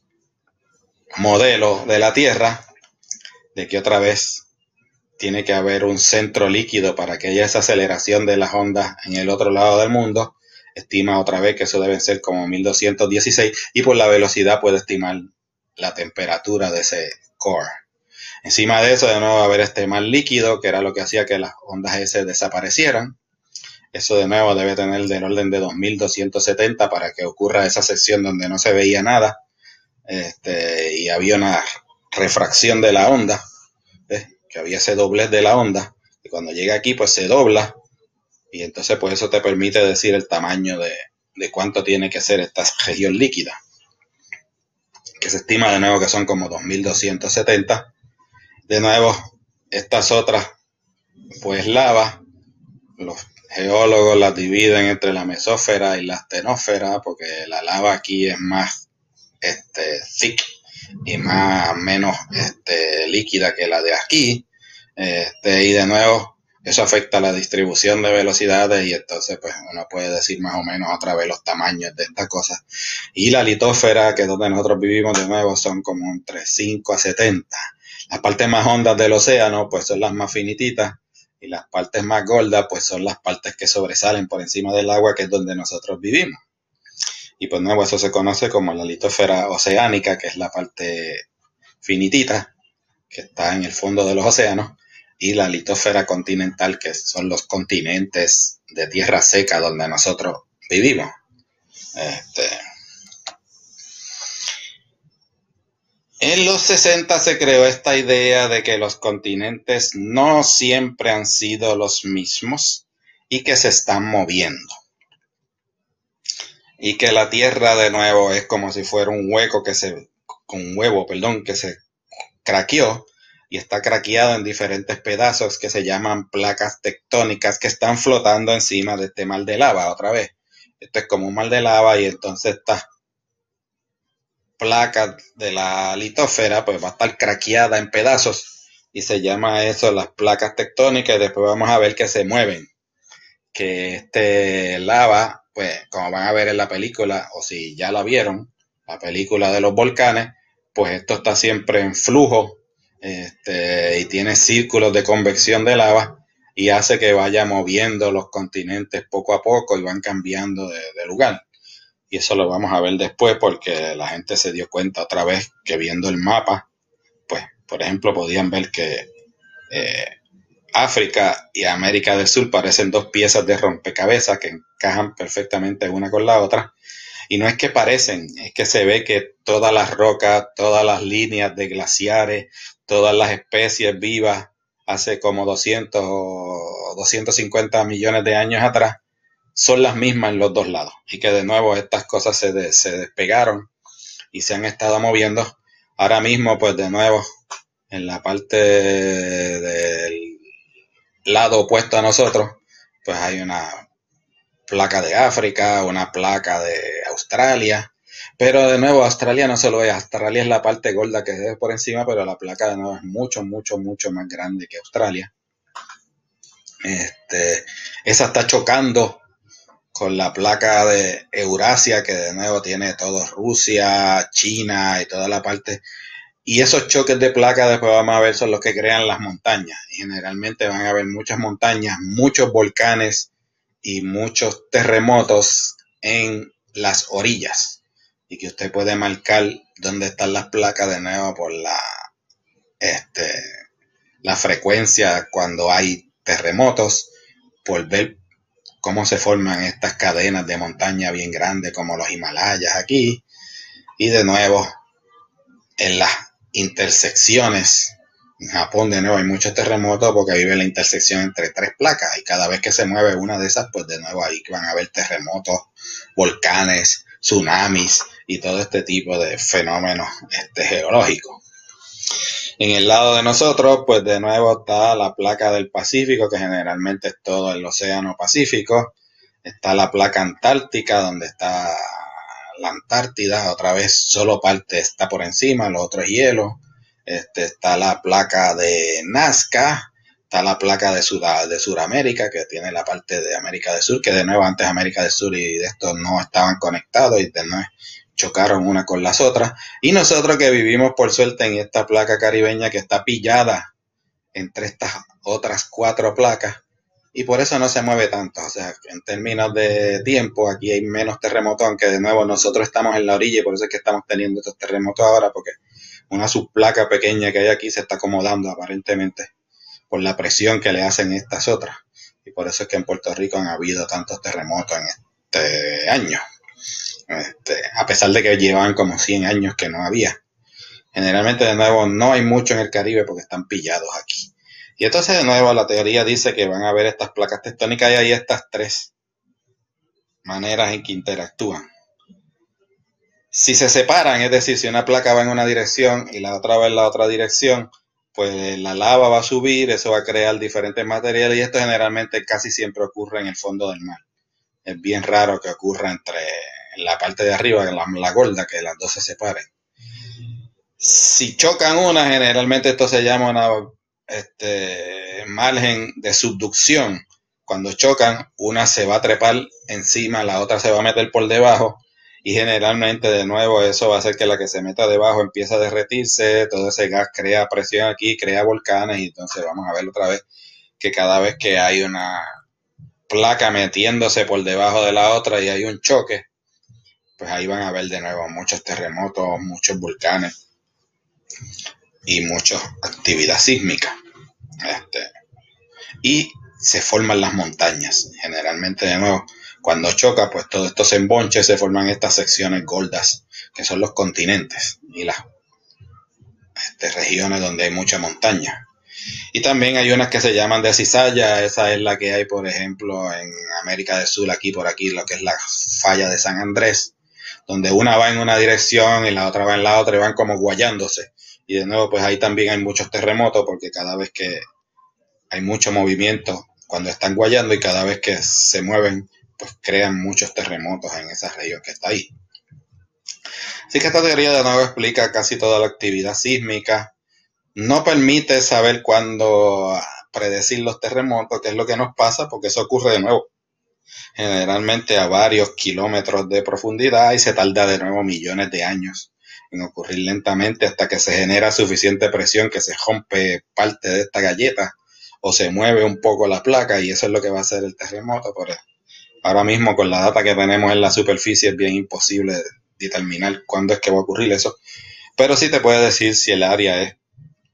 modelo de la Tierra de que otra vez tiene que haber un centro líquido para que haya esa aceleración de las ondas en el otro lado del mundo. Estima otra vez que eso debe ser como 1216 y por la velocidad puede estimar la temperatura de ese core. Encima de eso, de nuevo, haber este mar líquido, que era lo que hacía que las ondas S desaparecieran. Eso de nuevo debe tener del orden de 2270 para que ocurra esa sección donde no se veía nada y había una refracción de la onda, que había ese doblez de la onda, y cuando llega aquí pues se dobla, y entonces pues eso te permite decir el tamaño de cuánto tiene que ser esta región líquida, que se estima de nuevo que son como 2270. De nuevo, estas otras pues lava, los geólogos las dividen entre la mesósfera y la astenósfera, porque la lava aquí es más thick y menos líquida que la de aquí, y de nuevo eso afecta la distribución de velocidades y entonces pues uno puede decir más o menos otra vez los tamaños de estas cosas. Y la litósfera, que es donde nosotros vivimos, de nuevo son como entre 5 a 70. Las partes más hondas del océano pues son las más finititas y las partes más gordas pues son las partes que sobresalen por encima del agua, que es donde nosotros vivimos. Y pues nuevo, eso se conoce como la litósfera oceánica, que es la parte finitita que está en el fondo de los océanos, y la litósfera continental, que son los continentes de tierra seca donde nosotros vivimos. En los 60 se creó esta idea de que los continentes no siempre han sido los mismos y que se están moviendo. Y que la Tierra de nuevo es como si fuera un huevo que se craqueó y está craqueado en diferentes pedazos que se llaman placas tectónicas que están flotando encima de este mar de lava otra vez. Esto es como un mar de lava y entonces estas placas de la litósfera pues va a estar craqueada en pedazos y se llama eso las placas tectónicas y después vamos a ver que se mueven. Que este lava, pues como van a ver en la película o si ya la vieron, la película de los volcanes, pues esto está siempre en flujo y tiene círculos de convección de lava y hace que vaya moviendo los continentes poco a poco y van cambiando de lugar. Y eso lo vamos a ver después porque la gente se dio cuenta otra vez que viendo el mapa, pues por ejemplo podían ver que África y América del Sur parecen dos piezas de rompecabezas que encajan perfectamente una con la otra. Y no es que parecen, es que se ve que todas las rocas, todas las líneas de glaciares, todas las especies vivas hace como 200 o 250 millones de años atrás son las mismas en los dos lados. Y que de nuevo estas cosas se despegaron y se han estado moviendo. Ahora mismo, pues de nuevo, en la parte del lado opuesto a nosotros, pues hay una placa de África, una placa de Australia, pero de nuevo Australia no se lo ve, Australia es la parte gorda que es por encima, pero la placa de nuevo es mucho, mucho, mucho más grande que Australia. Esa está chocando con la placa de Eurasia, que de nuevo tiene todo Rusia, China y toda la parte. Y esos choques de placas después vamos a ver son los que crean las montañas. Y generalmente van a haber muchas montañas, muchos volcanes y muchos terremotos en las orillas. Y que usted puede marcar dónde están las placas de nuevo por la frecuencia cuando hay terremotos, por ver cómo se forman estas cadenas de montaña bien grandes como los Himalayas aquí. Y de nuevo, en las intersecciones. En Japón de nuevo hay muchos terremotos porque vive la intersección entre tres placas y cada vez que se mueve una de esas, pues de nuevo ahí van a haber terremotos, volcanes, tsunamis y todo este tipo de fenómenos geológicos. En el lado de nosotros, pues de nuevo está la placa del Pacífico, que generalmente es todo el océano Pacífico. Está la placa antártica, donde está la Antártida, otra vez solo parte está por encima, lo otro es hielo. Está la placa de Nazca, está la placa de Sudamérica, que tiene la parte de América del Sur, que de nuevo antes América del Sur y de estos no estaban conectados y de nuevo chocaron una con las otras. Y nosotros que vivimos por suerte en esta placa caribeña que está pillada entre estas otras cuatro placas, y por eso no se mueve tanto. O sea, en términos de tiempo, aquí hay menos terremotos, aunque de nuevo nosotros estamos en la orilla y por eso es que estamos teniendo estos terremotos ahora, porque una subplaca pequeña que hay aquí se está acomodando aparentemente por la presión que le hacen estas otras. Y por eso es que en Puerto Rico han habido tantos terremotos en este año. A pesar de que llevan como 100 años que no había. Generalmente, de nuevo, no hay mucho en el Caribe porque están pillados aquí. Y entonces, de nuevo, la teoría dice que van a haber estas placas tectónicas y hay estas tres maneras en que interactúan. Si se separan, es decir, si una placa va en una dirección y la otra va en la otra dirección, pues la lava va a subir, eso va a crear diferentes materiales y esto generalmente casi siempre ocurre en el fondo del mar. Es bien raro que ocurra en la parte de arriba, en la gorda, que las dos se separen. Si chocan una, generalmente esto se llama una margen de subducción. Cuando chocan, una se va a trepar encima, la otra se va a meter por debajo y generalmente de nuevo eso va a hacer que la que se meta debajo empiece a derretirse, todo ese gas crea presión aquí, crea volcanes y entonces vamos a ver otra vez que cada vez que hay una placa metiéndose por debajo de la otra y hay un choque, pues ahí van a ver de nuevo muchos terremotos, muchos volcanes y mucha actividad sísmica. Y se forman las montañas. Generalmente, de nuevo, cuando choca, pues todo esto se embonche, se forman estas secciones gordas, que son los continentes y las regiones donde hay mucha montaña. Y también hay unas que se llaman de cizalla, esa es la que hay, por ejemplo, en América del Sur, aquí por aquí, lo que es la falla de San Andrés, donde una va en una dirección y la otra va en la otra y van como guayándose. Y de nuevo, pues ahí también hay muchos terremotos porque cada vez que hay mucho movimiento cuando están guayando y cada vez que se mueven, pues crean muchos terremotos en esa región que está ahí. Así que esta teoría de nuevo explica casi toda la actividad sísmica. No permite saber cuándo predecir los terremotos, qué es lo que nos pasa, porque eso ocurre de nuevo generalmente a varios kilómetros de profundidad y se tarda de nuevo millones de años en ocurrir lentamente hasta que se genera suficiente presión que se rompe parte de esta galleta o se mueve un poco la placa y eso es lo que va a hacer el terremoto. Pero ahora mismo con la data que tenemos en la superficie es bien imposible determinar cuándo es que va a ocurrir eso, pero sí te puede decir si el área es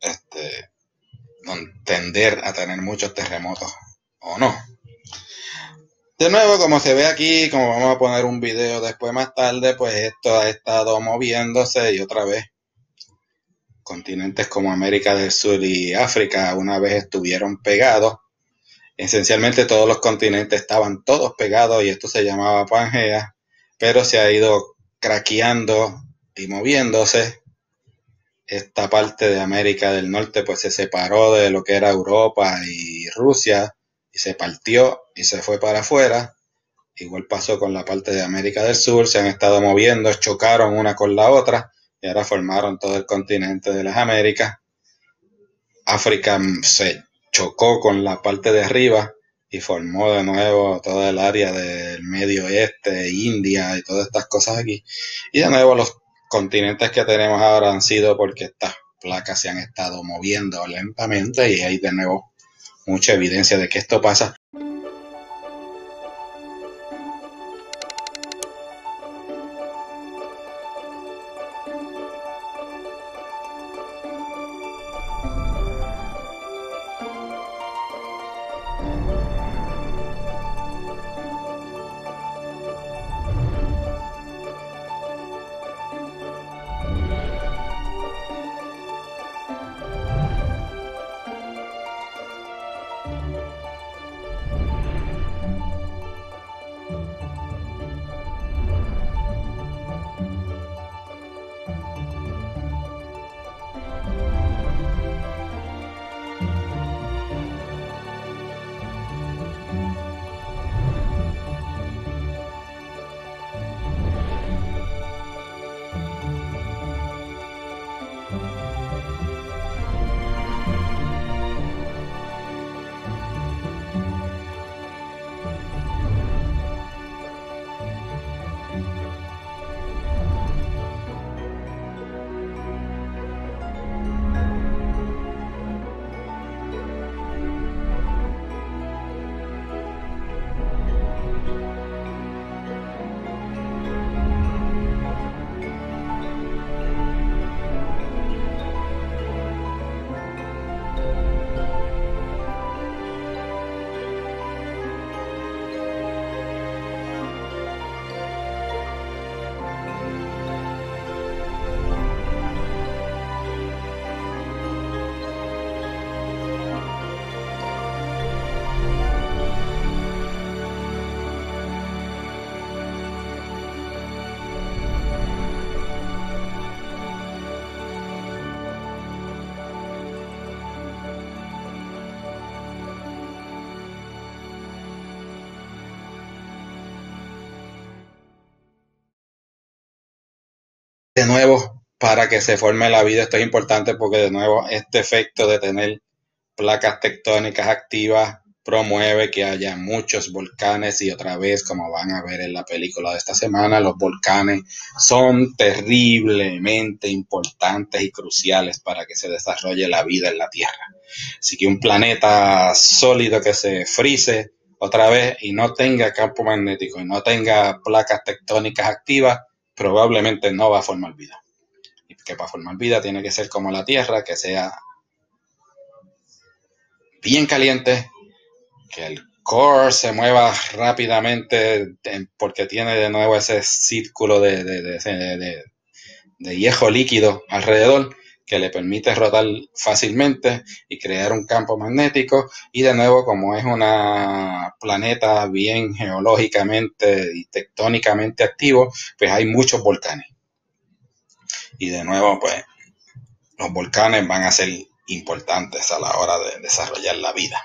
tender a tener muchos terremotos o no. De nuevo, como se ve aquí, como vamos a poner un video después más tarde, pues esto ha estado moviéndose y otra vez continentes como América del Sur y África una vez estuvieron pegados. Esencialmente todos los continentes estaban todos pegados y esto se llamaba Pangea, pero se ha ido craqueando y moviéndose. Esta parte de América del Norte pues se separó de lo que era Europa y Rusia y se partió y se fue para afuera. Igual pasó con la parte de América del Sur, se han estado moviendo, chocaron una con la otra y ahora formaron todo el continente de las Américas. África se chocó con la parte de arriba y formó de nuevo toda el área del Medio Oeste, India y todas estas cosas aquí. Y de nuevo los continentes que tenemos ahora han sido porque estas placas se han estado moviendo lentamente y hay de nuevo mucha evidencia de que esto pasa. De nuevo, para que se forme la vida, esto es importante porque de nuevo este efecto de tener placas tectónicas activas promueve que haya muchos volcanes y otra vez, como van a ver en la película de esta semana, los volcanes son terriblemente importantes y cruciales para que se desarrolle la vida en la Tierra. Así que un planeta sólido que se frise otra vez y no tenga campo magnético y no tenga placas tectónicas activas, probablemente no va a formar vida. Y que para formar vida tiene que ser como la Tierra, que sea bien caliente, que el core se mueva rápidamente porque tiene de nuevo ese círculo de hierro líquido alrededor que le permite rotar fácilmente y crear un campo magnético. Y de nuevo, como es una planeta bien geológicamente y tectónicamente activo, pues hay muchos volcanes. Y de nuevo, pues los volcanes van a ser importantes a la hora de desarrollar la vida.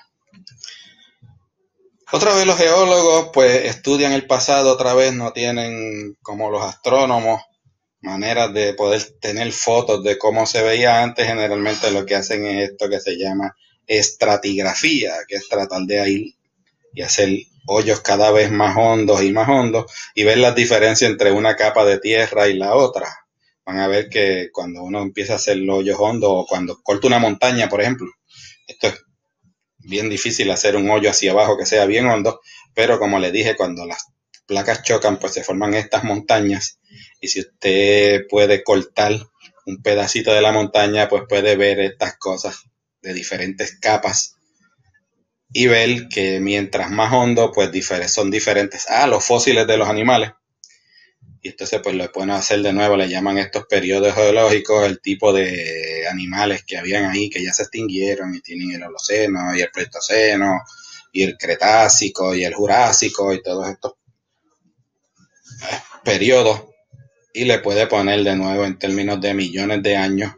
Otra vez los geólogos pues estudian el pasado, otra vez no tienen como los astrónomos maneras de poder tener fotos de cómo se veía antes. Generalmente lo que hacen es esto que se llama estratigrafía, que es tratar de ir y hacer hoyos cada vez más hondos y ver las diferencias entre una capa de tierra y la otra. Van a ver que cuando uno empieza a hacer los hoyos hondos o cuando corta una montaña, por ejemplo, esto es bien difícil hacer un hoyo hacia abajo que sea bien hondo, pero como les dije, cuando las placas chocan, pues se forman estas montañas y si usted puede cortar un pedacito de la montaña, pues puede ver estas cosas de diferentes capas y ver que mientras más hondo, pues son diferentes a los fósiles de los animales. Y entonces pues lo pueden hacer de nuevo, le llaman estos periodos geológicos, el tipo de animales que habían ahí que ya se extinguieron y tienen el Holoceno y el Pleistoceno y el Cretácico y el Jurásico y todos estos periodos, y le puede poner de nuevo en términos de millones de años.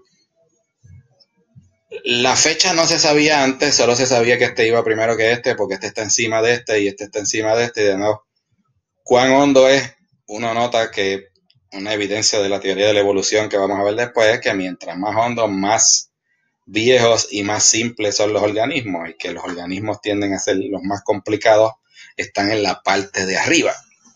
La fecha no se sabía antes, solo se sabía que este iba primero que este, porque este está encima de este y este está encima de este, y de nuevo, cuán hondo es, uno nota que una evidencia de la teoría de la evolución que vamos a ver después es que mientras más hondos, más viejos y más simples son los organismos, y que los organismos tienden a ser los más complicados, están en la parte de arriba.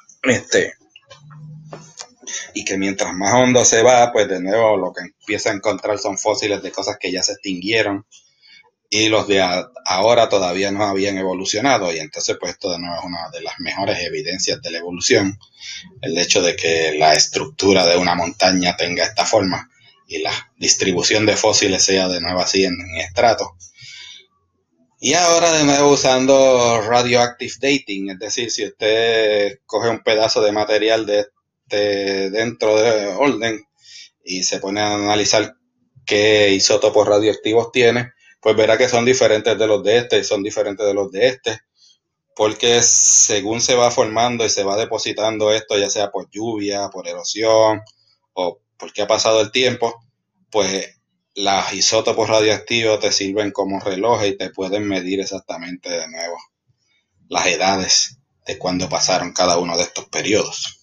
Y que mientras más hondo se va, pues de nuevo lo que empieza a encontrar son fósiles de cosas que ya se extinguieron y los de ahora todavía no habían evolucionado, y entonces pues esto de nuevo es una de las mejores evidencias de la evolución, el hecho de que la estructura de una montaña tenga esta forma y la distribución de fósiles sea de nuevo así en estratos. Y ahora de nuevo usando radioactive dating, es decir, si usted coge un pedazo de material de dentro de orden y se pone a analizar qué isótopos radioactivos tiene, pues verá que son diferentes de los de este y son diferentes de los de este, porque según se va formando y se va depositando esto, ya sea por lluvia, por erosión o porque ha pasado el tiempo, pues los isótopos radioactivos te sirven como relojes y te pueden medir exactamente de nuevo las edades de cuando pasaron cada uno de estos periodos.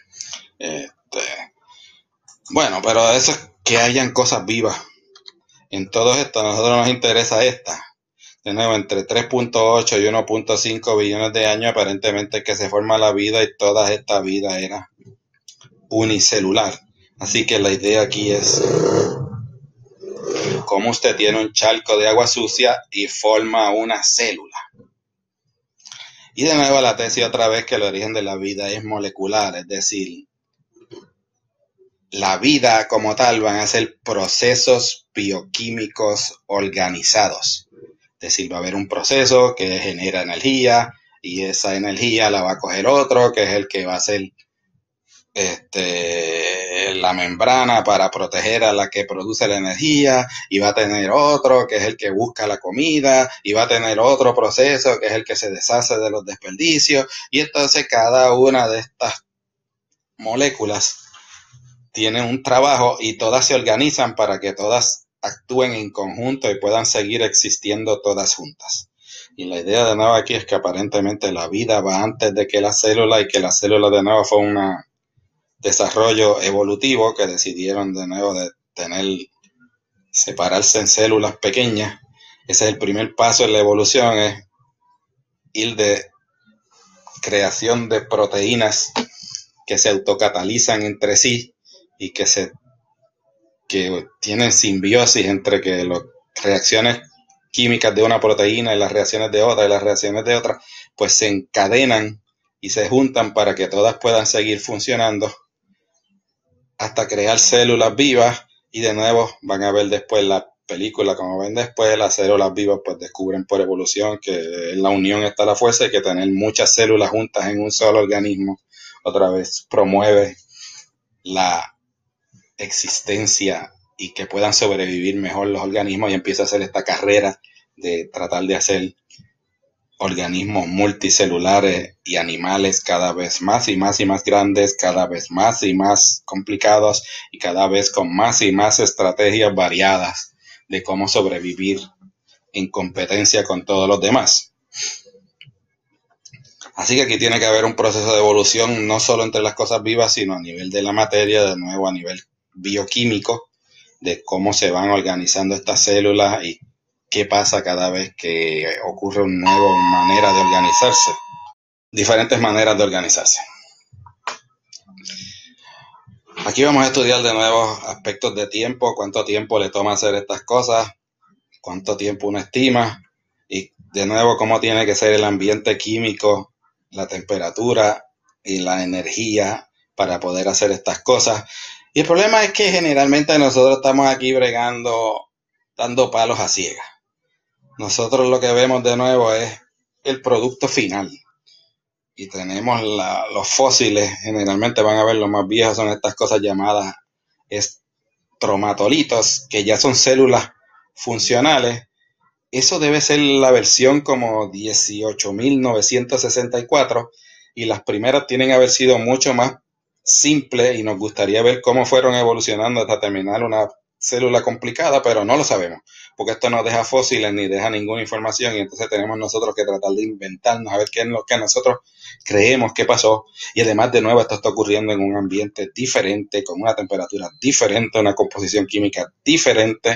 Bueno, pero eso es que hayan cosas vivas. En todo esto, a nosotros nos interesa esta. De nuevo, entre 3.8 y 1.5 billones de años, aparentemente que se forma la vida, y toda esta vida era unicelular. Así que la idea aquí es cómo usted tiene un charco de agua sucia y forma una célula. Y de nuevo la tesis otra vez que el origen de la vida es molecular, es decir, la vida como tal van a ser procesos bioquímicos organizados. Es decir, va a haber un proceso que genera energía y esa energía la va a coger otro, que es el que va a ser la membrana para proteger a la que produce la energía, y va a tener otro que es el que busca la comida, y va a tener otro proceso que es el que se deshace de los desperdicios, y entonces cada una de estas moléculas tiene un trabajo y todas se organizan para que todas actúen en conjunto y puedan seguir existiendo todas juntas. Y la idea de nuevo aquí es que aparentemente la vida va antes de que la célula, y que la célula de nuevo fue un desarrollo evolutivo que decidieron de nuevo de separarse en células pequeñas. Ese es el primer paso en la evolución, es ir de creación de proteínas que se autocatalizan entre sí y que tienen simbiosis entre que las reacciones químicas de una proteína y las reacciones de otra, y las reacciones de otra, pues se encadenan y se juntan para que todas puedan seguir funcionando hasta crear células vivas. Y de nuevo van a ver después la película, como ven después, las células vivas pues descubren por evolución que en la unión está la fuerza, y que tener muchas células juntas en un solo organismo otra vez promueve la existencia y que puedan sobrevivir mejor los organismos, y empieza a hacer esta carrera de tratar de hacer organismos multicelulares y animales cada vez más y más y más grandes, cada vez más y más complicados y cada vez con más y más estrategias variadas de cómo sobrevivir en competencia con todos los demás. Así que aquí tiene que haber un proceso de evolución no solo entre las cosas vivas, sino a nivel de la materia, de nuevo a nivel bioquímico, de cómo se van organizando estas células y qué pasa cada vez que ocurre una nueva manera de organizarse. Diferentes maneras de organizarse. Aquí vamos a estudiar de nuevo aspectos de tiempo, cuánto tiempo le toma hacer estas cosas, cuánto tiempo uno estima y de nuevo cómo tiene que ser el ambiente químico, la temperatura y la energía para poder hacer estas cosas. Y el problema es que generalmente nosotros estamos aquí bregando, dando palos a ciegas. Nosotros lo que vemos de nuevo es el producto final. Y tenemos los fósiles, generalmente van a ver los más viejos, son estas cosas llamadas estromatolitos, que ya son células funcionales. Eso debe ser la versión como 18.964 y las primeras tienen que haber sido mucho más simples y nos gustaría ver cómo fueron evolucionando hasta terminar una célula complicada, pero no lo sabemos, porque esto no deja fósiles ni deja ninguna información y entonces tenemos nosotros que tratar de inventarnos a ver qué es lo que nosotros creemos que pasó y además de nuevo esto está ocurriendo en un ambiente diferente, con una temperatura diferente, una composición química diferente,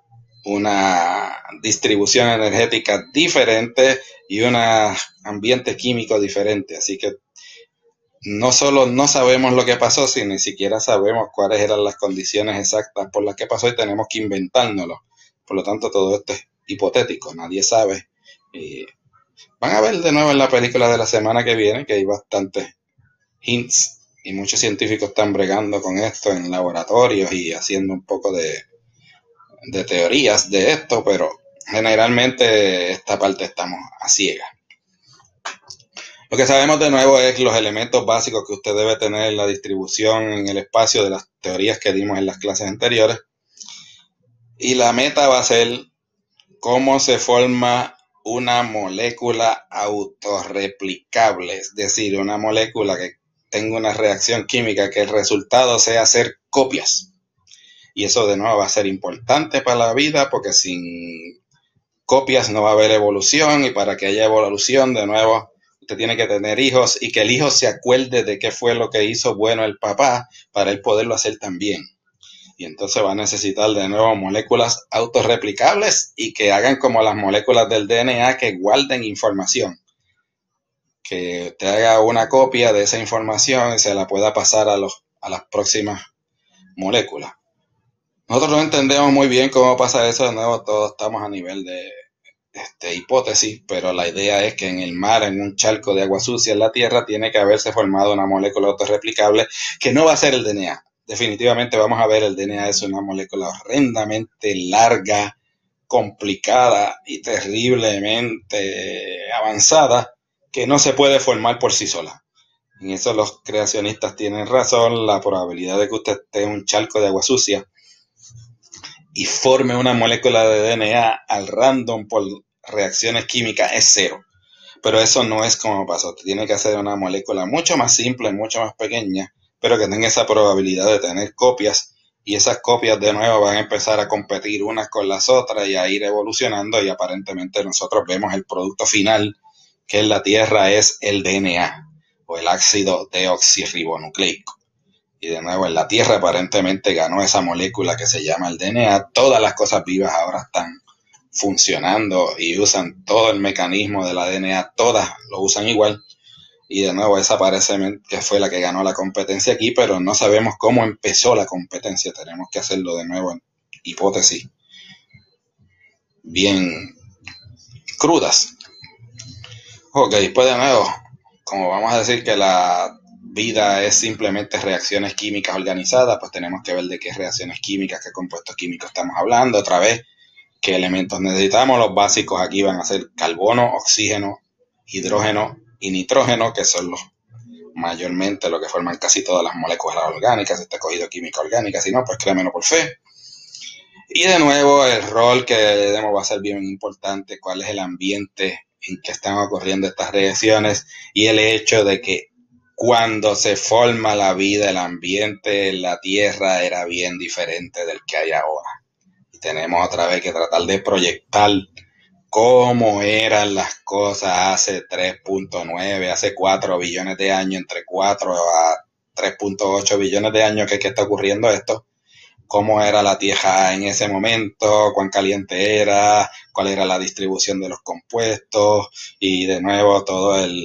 una distribución energética diferente y un ambiente químico diferente. Así que no solo no sabemos lo que pasó, sino ni siquiera sabemos cuáles eran las condiciones exactas por las que pasó y tenemos que inventárnoslo. Por lo tanto, todo esto es hipotético, nadie sabe. Van a ver de nuevo en la película de la semana que viene que hay bastantes hints y muchos científicos están bregando con esto en laboratorios y haciendo un poco de teorías de esto, pero generalmente esta parte estamos a ciegas. Lo que sabemos de nuevo es los elementos básicos que usted debe tener en la distribución en el espacio de las teorías que dimos en las clases anteriores. Y la meta va a ser cómo se forma una molécula autorreplicable, es decir, una molécula que tenga una reacción química que el resultado sea hacer copias. Y eso de nuevo va a ser importante para la vida porque sin copias no va a haber evolución y para que haya evolución de nuevo usted tiene que tener hijos y que el hijo se acuerde de qué fue lo que hizo bueno el papá para él poderlo hacer también. Y entonces va a necesitar de nuevo moléculas autorreplicables y que hagan como las moléculas del DNA que guarden información. Que te haga una copia de esa información y se la pueda pasar a las próximas moléculas. Nosotros no entendemos muy bien cómo pasa eso, de nuevo todos estamos a nivel de hipótesis, pero la idea es que en el mar, en un charco de agua sucia en la Tierra, tiene que haberse formado una molécula autorreplicable que no va a ser el DNA. Definitivamente vamos a ver el DNA es una molécula horrendamente larga, complicada y terriblemente avanzada que no se puede formar por sí sola. En eso los creacionistas tienen razón, la probabilidad de que usted esté en un charco de agua sucia y forme una molécula de DNA al random por reacciones químicas es cero. Pero eso no es como pasó. Tiene que hacer una molécula mucho más simple, mucho más pequeña, pero que tenga esa probabilidad de tener copias. Y esas copias de nuevo van a empezar a competir unas con las otras y a ir evolucionando. Y aparentemente nosotros vemos el producto final, que en la Tierra es el DNA o el ácido deoxirribonucleico. Y de nuevo en la Tierra aparentemente ganó esa molécula que se llama el DNA. Todas las cosas vivas ahora están funcionando y usan todo el mecanismo del DNA, todas lo usan igual. Y de nuevo esa parece que fue la que ganó la competencia aquí, pero no sabemos cómo empezó la competencia. Tenemos que hacerlo de nuevo en hipótesis bien crudas. Ok, pues de nuevo, como vamos a decir que la vida es simplemente reacciones químicas organizadas, pues tenemos que ver de qué reacciones químicas, qué compuestos químicos estamos hablando, otra vez, qué elementos necesitamos. Los básicos aquí van a ser carbono, oxígeno, hidrógeno y nitrógeno, que son los mayormente lo que forman casi todas las moléculas orgánicas. Si usted ha cogido química orgánica, si no, pues créemelo por fe. Y de nuevo, el rol que le demos va a ser bien importante, cuál es el ambiente en que están ocurriendo estas reacciones y el hecho de que cuando se forma la vida, el ambiente en la Tierra era bien diferente del que hay ahora. Y tenemos otra vez que tratar de proyectar cómo eran las cosas hace 3.9, hace 4 billones de años, entre 4 a 3.8 billones de años que está ocurriendo esto, cómo era la Tierra en ese momento, cuán caliente era, cuál era la distribución de los compuestos y de nuevo todo el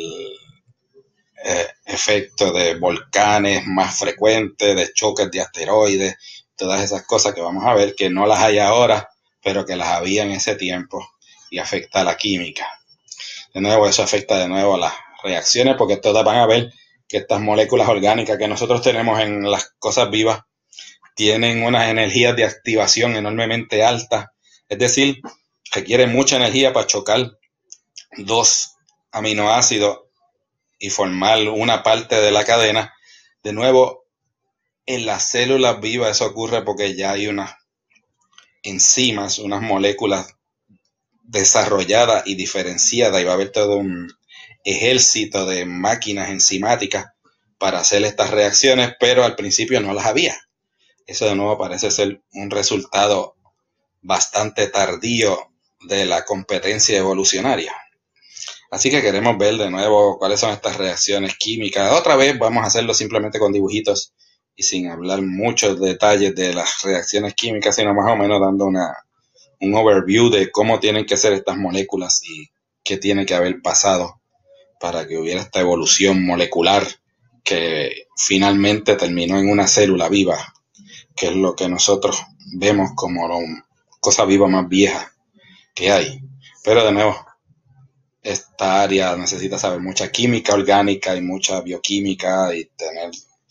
efecto de volcanes más frecuentes, de choques de asteroides, todas esas cosas que vamos a ver que no las hay ahora, pero que las había en ese tiempo y afecta a la química. De nuevo, eso afecta de nuevo a las reacciones porque todas van a ver que estas moléculas orgánicas que nosotros tenemos en las cosas vivas tienen unas energías de activación enormemente altas, es decir, requiere mucha energía para chocar dos aminoácidos y formar una parte de la cadena. De nuevo, en las células vivas eso ocurre porque ya hay unas enzimas, unas moléculas desarrolladas y diferenciadas y va a haber todo un ejército de máquinas enzimáticas para hacer estas reacciones, pero al principio no las había. Eso de nuevo parece ser un resultado bastante tardío de la competencia evolucionaria. Así que queremos ver de nuevo cuáles son estas reacciones químicas. Otra vez vamos a hacerlo simplemente con dibujitos y sin hablar muchos detalles de las reacciones químicas, sino más o menos dando un overview de cómo tienen que ser estas moléculas y qué tiene que haber pasado para que hubiera esta evolución molecular que finalmente terminó en una célula viva, que es lo que nosotros vemos como la cosa viva más vieja que hay. Pero de nuevo, esta área necesita saber mucha química orgánica y mucha bioquímica y tener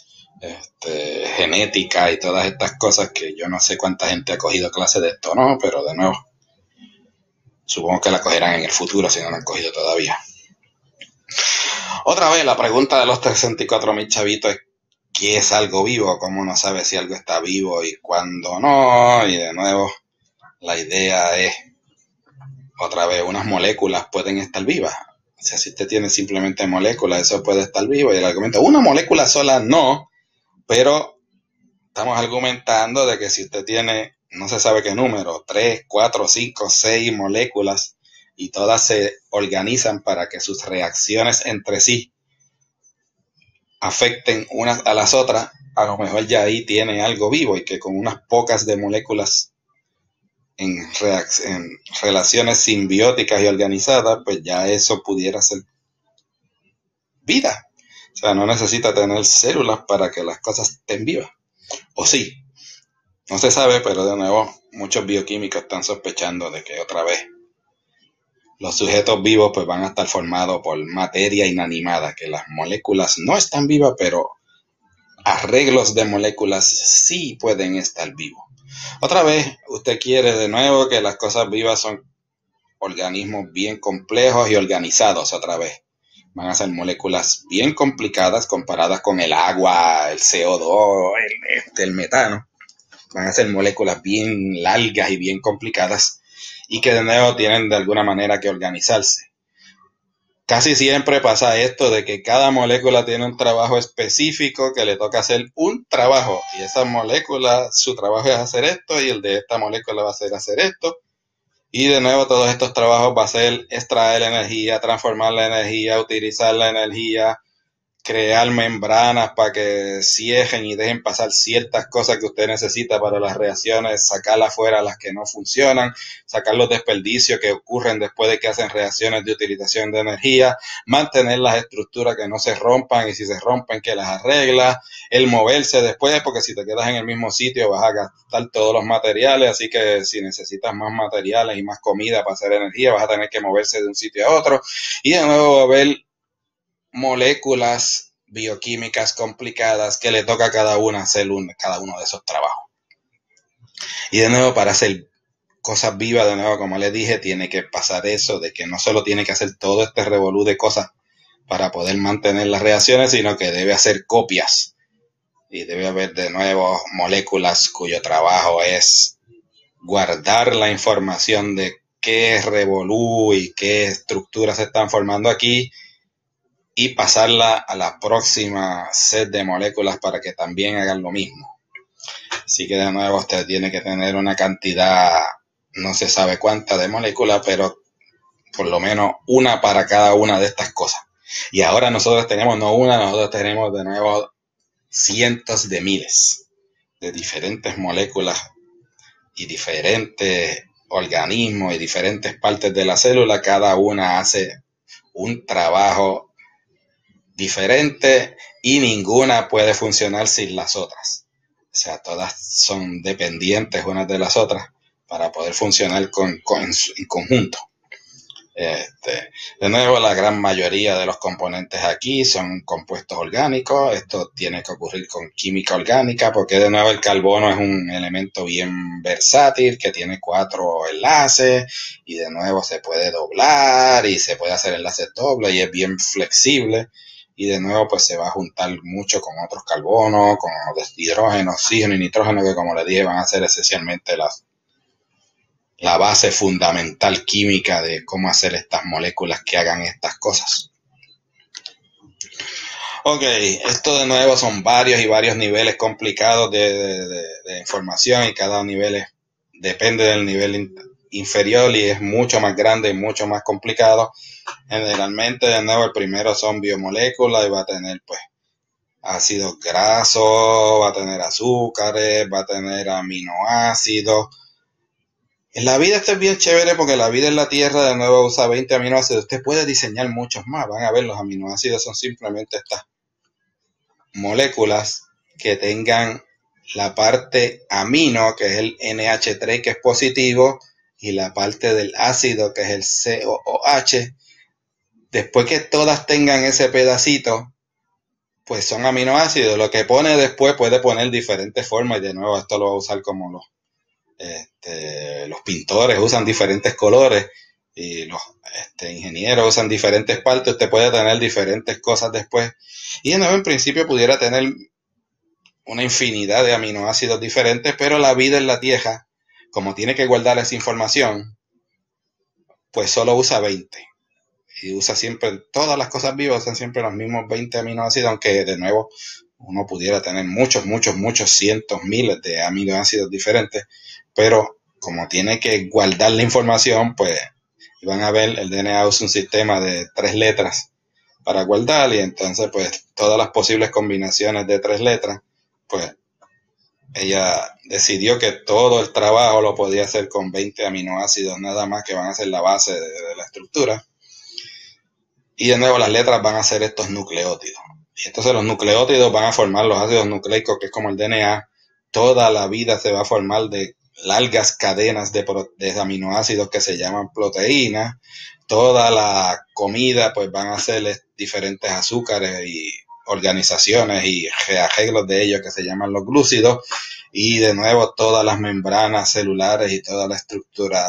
genética y todas estas cosas que yo no sé cuánta gente ha cogido clase de esto, ¿no? Pero de nuevo, supongo que la cogerán en el futuro si no la han cogido todavía. Otra vez, la pregunta de los 64,000 chavitos es ¿qué es algo vivo? ¿Cómo no sabe si algo está vivo y cuándo no? Y de nuevo, la idea es, otra vez, unas moléculas pueden estar vivas. O sea, si usted tiene simplemente moléculas, eso puede estar vivo. Y el argumento, una molécula sola no, pero estamos argumentando de que si usted tiene, no se sabe qué número, 3, 4, 5, 6 moléculas y todas se organizan para que sus reacciones entre sí afecten unas a las otras, a lo mejor ya ahí tiene algo vivo y que con unas pocas de moléculas en relaciones simbióticas y organizadas, pues ya eso pudiera ser vida. O sea, no necesita tener células para que las cosas estén vivas. O sí, no se sabe, pero de nuevo, muchos bioquímicos están sospechando de que otra vez los sujetos vivos pues van a estar formados por materia inanimada, que las moléculas no están vivas, pero arreglos de moléculas sí pueden estar vivos. Otra vez, usted quiere de nuevo que las cosas vivas son organismos bien complejos y organizados otra vez. Van a ser moléculas bien complicadas comparadas con el agua, el CO2, el metano. Van a ser moléculas bien largas y bien complicadas y que de nuevo tienen de alguna manera que organizarse. Casi siempre pasa esto de que cada molécula tiene un trabajo específico que le toca hacer un trabajo y esa molécula, su trabajo es hacer esto y el de esta molécula va a ser hacer esto. Y de nuevo todos estos trabajos va a ser extraer la energía, transformar la energía, utilizar la energía, crear membranas para que cierren y dejen pasar ciertas cosas que usted necesita para las reacciones, sacarlas afuera las que no funcionan, sacar los desperdicios que ocurren después de que hacen reacciones de utilización de energía, mantener las estructuras que no se rompan y si se rompen que las arregla, el moverse después, porque si te quedas en el mismo sitio vas a gastar todos los materiales, así que si necesitas más materiales y más comida para hacer energía vas a tener que moverse de un sitio a otro y de nuevo va a haber moléculas bioquímicas complicadas que le toca a cada una hacer cada uno de esos trabajos. Y de nuevo, para hacer cosas vivas, de nuevo, como les dije, tiene que pasar eso de que no solo tiene que hacer todo este revolú de cosas para poder mantener las reacciones, sino que debe hacer copias. Y debe haber de nuevo moléculas cuyo trabajo es guardar la información de qué revolú y qué estructuras se están formando aquí y pasarla a la próxima set de moléculas para que también hagan lo mismo. Así que de nuevo usted tiene que tener una cantidad, no se sabe cuánta de moléculas, pero por lo menos una para cada una de estas cosas. Y ahora nosotros tenemos no una, nosotros tenemos de nuevo cientos de miles de diferentes moléculas y diferentes organismos y diferentes partes de la célula. Cada una hace un trabajo diferente y ninguna puede funcionar sin las otras. O sea, todas son dependientes unas de las otras para poder funcionar en conjunto. De nuevo, la gran mayoría de los componentes aquí son compuestos orgánicos. Esto tiene que ocurrir con química orgánica porque de nuevo el carbono es un elemento bien versátil que tiene 4 enlaces y de nuevo se puede doblar y se puede hacer enlaces dobles y es bien flexible y de nuevo pues se va a juntar mucho con otros carbonos, con hidrógeno, oxígeno y nitrógeno que como les dije van a ser esencialmente la base fundamental química de cómo hacer estas moléculas que hagan estas cosas. Ok, esto de nuevo son varios y varios niveles complicados de información y cada nivel depende del nivel inferior y es mucho más grande y mucho más complicado. Generalmente de nuevo el primero son biomoléculas y va a tener pues ácidos grasos, va a tener azúcares, va a tener aminoácidos. En la vida esto es bien chévere porque la vida en la Tierra de nuevo usa 20 aminoácidos. Usted puede diseñar muchos más. Van a ver, los aminoácidos son simplemente estas moléculas que tengan la parte amino, que es el NH3, que es positivo, y la parte del ácido, que es el COOH. Después que todas tengan ese pedacito, pues son aminoácidos. Lo que pone después puede poner diferentes formas y de nuevo esto lo va a usar como los pintores usan diferentes colores y los ingenieros usan diferentes partes. Usted puede tener diferentes cosas después y de nuevo en principio pudiera tener una infinidad de aminoácidos diferentes, pero la vida en la Tierra, como tiene que guardar esa información, pues solo usa 20 y usa siempre, todas las cosas vivas usan siempre los mismos 20 aminoácidos, aunque de nuevo uno pudiera tener muchos, cientos, miles de aminoácidos diferentes, pero como tiene que guardar la información, pues van a ver, el DNA usa un sistema de 3 letras para guardar y entonces pues todas las posibles combinaciones de 3 letras, pues ella decidió que todo el trabajo lo podía hacer con 20 aminoácidos nada más, que van a ser la base de la estructura. Y de nuevo las letras van a ser estos nucleótidos. Y entonces los nucleótidos van a formar los ácidos nucleicos, que es como el DNA. Toda la vida se va a formar de largas cadenas de aminoácidos que se llaman proteínas. Toda la comida pues van a ser diferentes azúcares y organizaciones y rearreglos de ellos que se llaman los glúcidos. Y de nuevo todas las membranas celulares y toda la estructura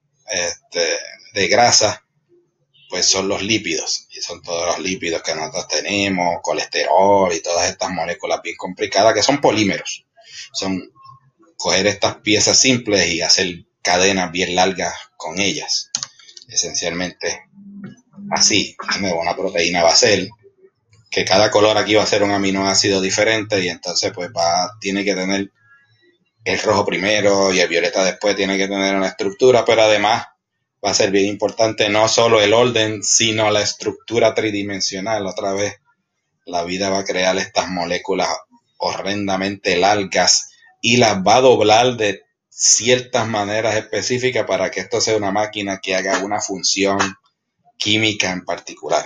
de grasa pues son los lípidos, y son todos los lípidos que nosotros tenemos, colesterol y todas estas moléculas bien complicadas que son polímeros. Son coger estas piezas simples y hacer cadenas bien largas con ellas. Esencialmente así, una proteína va a ser que cada color aquí va a ser un aminoácido diferente y entonces pues tiene que tener el rojo primero y el violeta después, tiene que tener una estructura, pero además va a ser bien importante no solo el orden, sino la estructura tridimensional. Otra vez, la vida va a crear estas moléculas horrendamente largas y las va a doblar de ciertas maneras específicas para que esto sea una máquina que haga una función química en particular.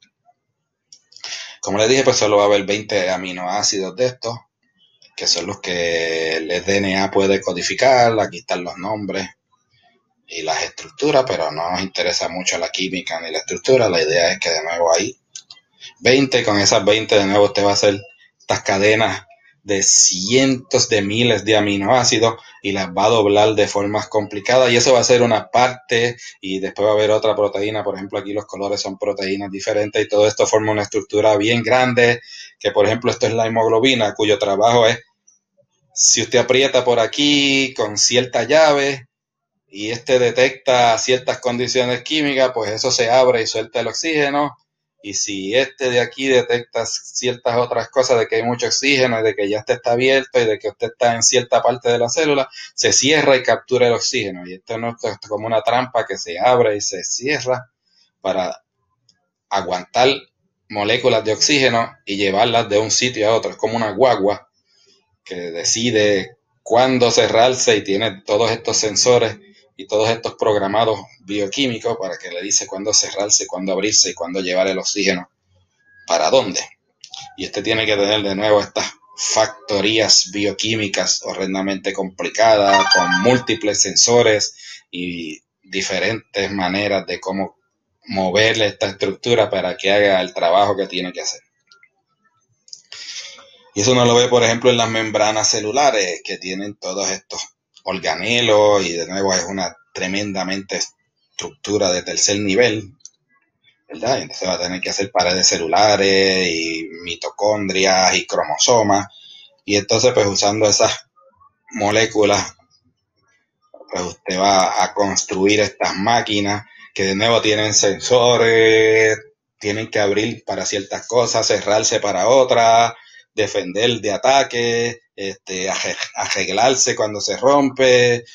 Como les dije, pues solo va a haber 20 aminoácidos de estos, que son los que el DNA puede codificar. Aquí están los nombres y las estructuras, pero no nos interesa mucho la química ni la estructura. La idea es que de nuevo hay 20, con esas 20 de nuevo usted va a hacer estas cadenas de cientos de miles de aminoácidos y las va a doblar de formas complicadas y eso va a ser una parte y después va a haber otra proteína. Por ejemplo, aquí los colores son proteínas diferentes y todo esto forma una estructura bien grande, que por ejemplo esto es la hemoglobina, cuyo trabajo es, si usted aprieta por aquí con cierta llave y este detecta ciertas condiciones químicas, pues eso se abre y suelta el oxígeno. Y si este de aquí detecta ciertas otras cosas de que hay mucho oxígeno y de que ya este está abierto y de que usted está en cierta parte de la célula, se cierra y captura el oxígeno. Y esto no es como una trampa que se abre y se cierra para aguantar moléculas de oxígeno y llevarlas de un sitio a otro. Es como una guagua que decide cuándo cerrarse y tiene todos estos sensores y todos estos programados bioquímicos para que le dice cuándo cerrarse, cuándo abrirse y cuándo llevar el oxígeno para dónde. Y este tiene que tener de nuevo estas factorías bioquímicas horrendamente complicadas con múltiples sensores y diferentes maneras de cómo moverle esta estructura para que haga el trabajo que tiene que hacer. Y eso uno lo ve, por ejemplo, en las membranas celulares que tienen todos estos organelos y de nuevo es una tremendamente estructura de tercer nivel, ¿verdad? Entonces va a tener que hacer paredes celulares y mitocondrias y cromosomas. Y entonces, pues usando esas moléculas, pues usted va a construir estas máquinas que de nuevo tienen sensores, tienen que abrir para ciertas cosas, cerrarse para otras, defender de ataques, arreglarse cuando se rompe,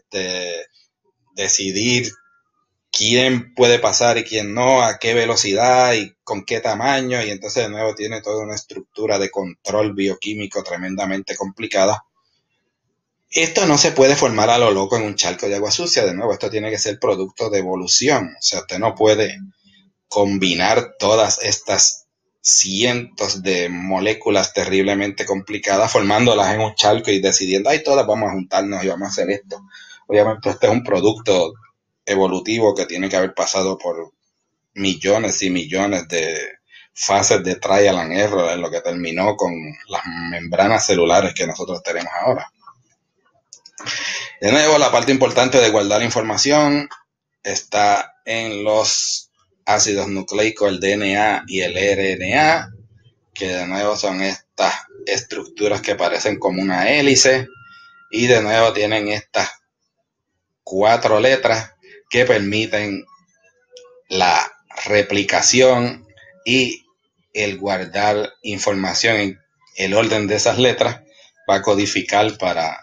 decidir quién puede pasar y quién no, a qué velocidad y con qué tamaño, y entonces de nuevo tiene toda una estructura de control bioquímico tremendamente complicada. Esto no se puede formar a lo loco en un charco de agua sucia, de nuevo, esto tiene que ser producto de evolución, o sea, usted no puede combinar todas estas cientos de moléculas terriblemente complicadas, formándolas en un charco y decidiendo, ay, todas vamos a juntarnos y vamos a hacer esto. Obviamente este es un producto evolutivo que tiene que haber pasado por millones y millones de fases de trial and error en lo que terminó con las membranas celulares que nosotros tenemos ahora. De nuevo, la parte importante de guardar información está en los ácidos nucleicos, el DNA y el RNA, que de nuevo son estas estructuras que parecen como una hélice y de nuevo tienen estas 4 letras que permiten la replicación y el guardar información en el orden de esas letras va a codificar para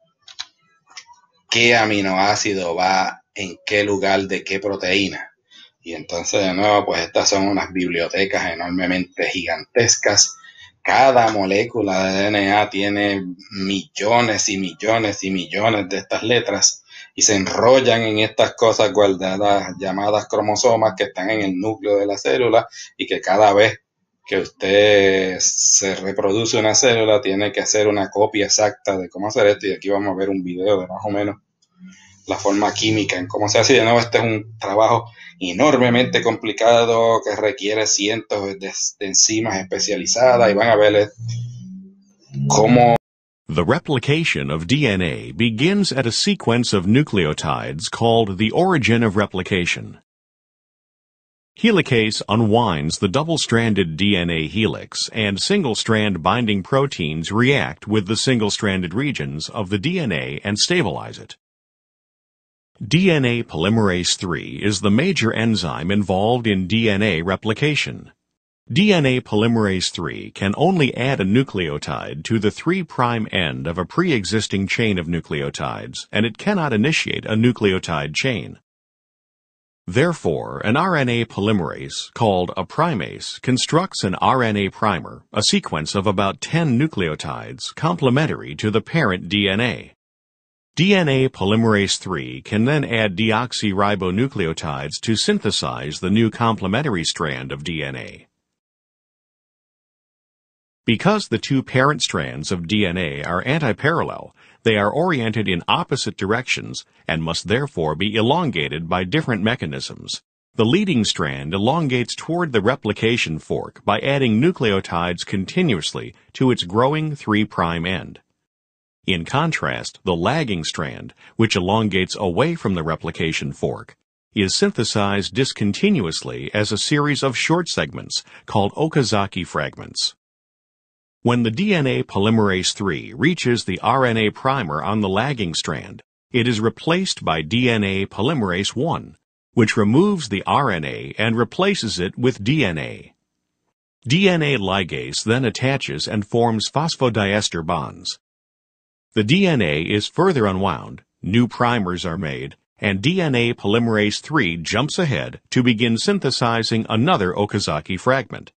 qué aminoácido va en qué lugar de qué proteína. Y entonces de nuevo, pues estas son unas bibliotecas enormemente gigantescas. Cada molécula de DNA tiene millones y millones y millones de estas letras y se enrollan en estas cosas guardadas llamadas cromosomas que están en el núcleo de la célula y que cada vez que usted se reproduce una célula tiene que hacer una copia exacta de cómo hacer esto, y aquí vamos a ver un video de más o menos la forma química en cómo se hace. De nuevo, este es un trabajo enormemente complicado que requiere cientos de enzimas especializadas y van a ver cómo. The replication of DNA begins at a sequence of nucleotides called the origin of replication. Helicase unwinds the double-stranded DNA helix, and single-strand binding proteins react with the single-stranded regions of the DNA and stabilize it. DNA polymerase III is the major enzyme involved in DNA replication. DNA polymerase III can only add a nucleotide to the 3' end of a pre-existing chain of nucleotides, and it cannot initiate a nucleotide chain. Therefore, an RNA polymerase, called a primase, constructs an RNA primer, a sequence of about 10 nucleotides complementary to the parent DNA. DNA polymerase III can then add deoxyribonucleotides to synthesize the new complementary strand of DNA. Because the two parent strands of DNA are antiparallel, they are oriented in opposite directions and must therefore be elongated by different mechanisms. The leading strand elongates toward the replication fork by adding nucleotides continuously to its growing 3' end. In contrast, the lagging strand, which elongates away from the replication fork, is synthesized discontinuously as a series of short segments called Okazaki fragments. When the DNA polymerase III reaches the RNA primer on the lagging strand, it is replaced by DNA polymerase I, which removes the RNA and replaces it with DNA. DNA ligase then attaches and forms phosphodiester bonds. The DNA is further unwound, new primers are made, and DNA polymerase III jumps ahead to begin synthesizing another Okazaki fragment.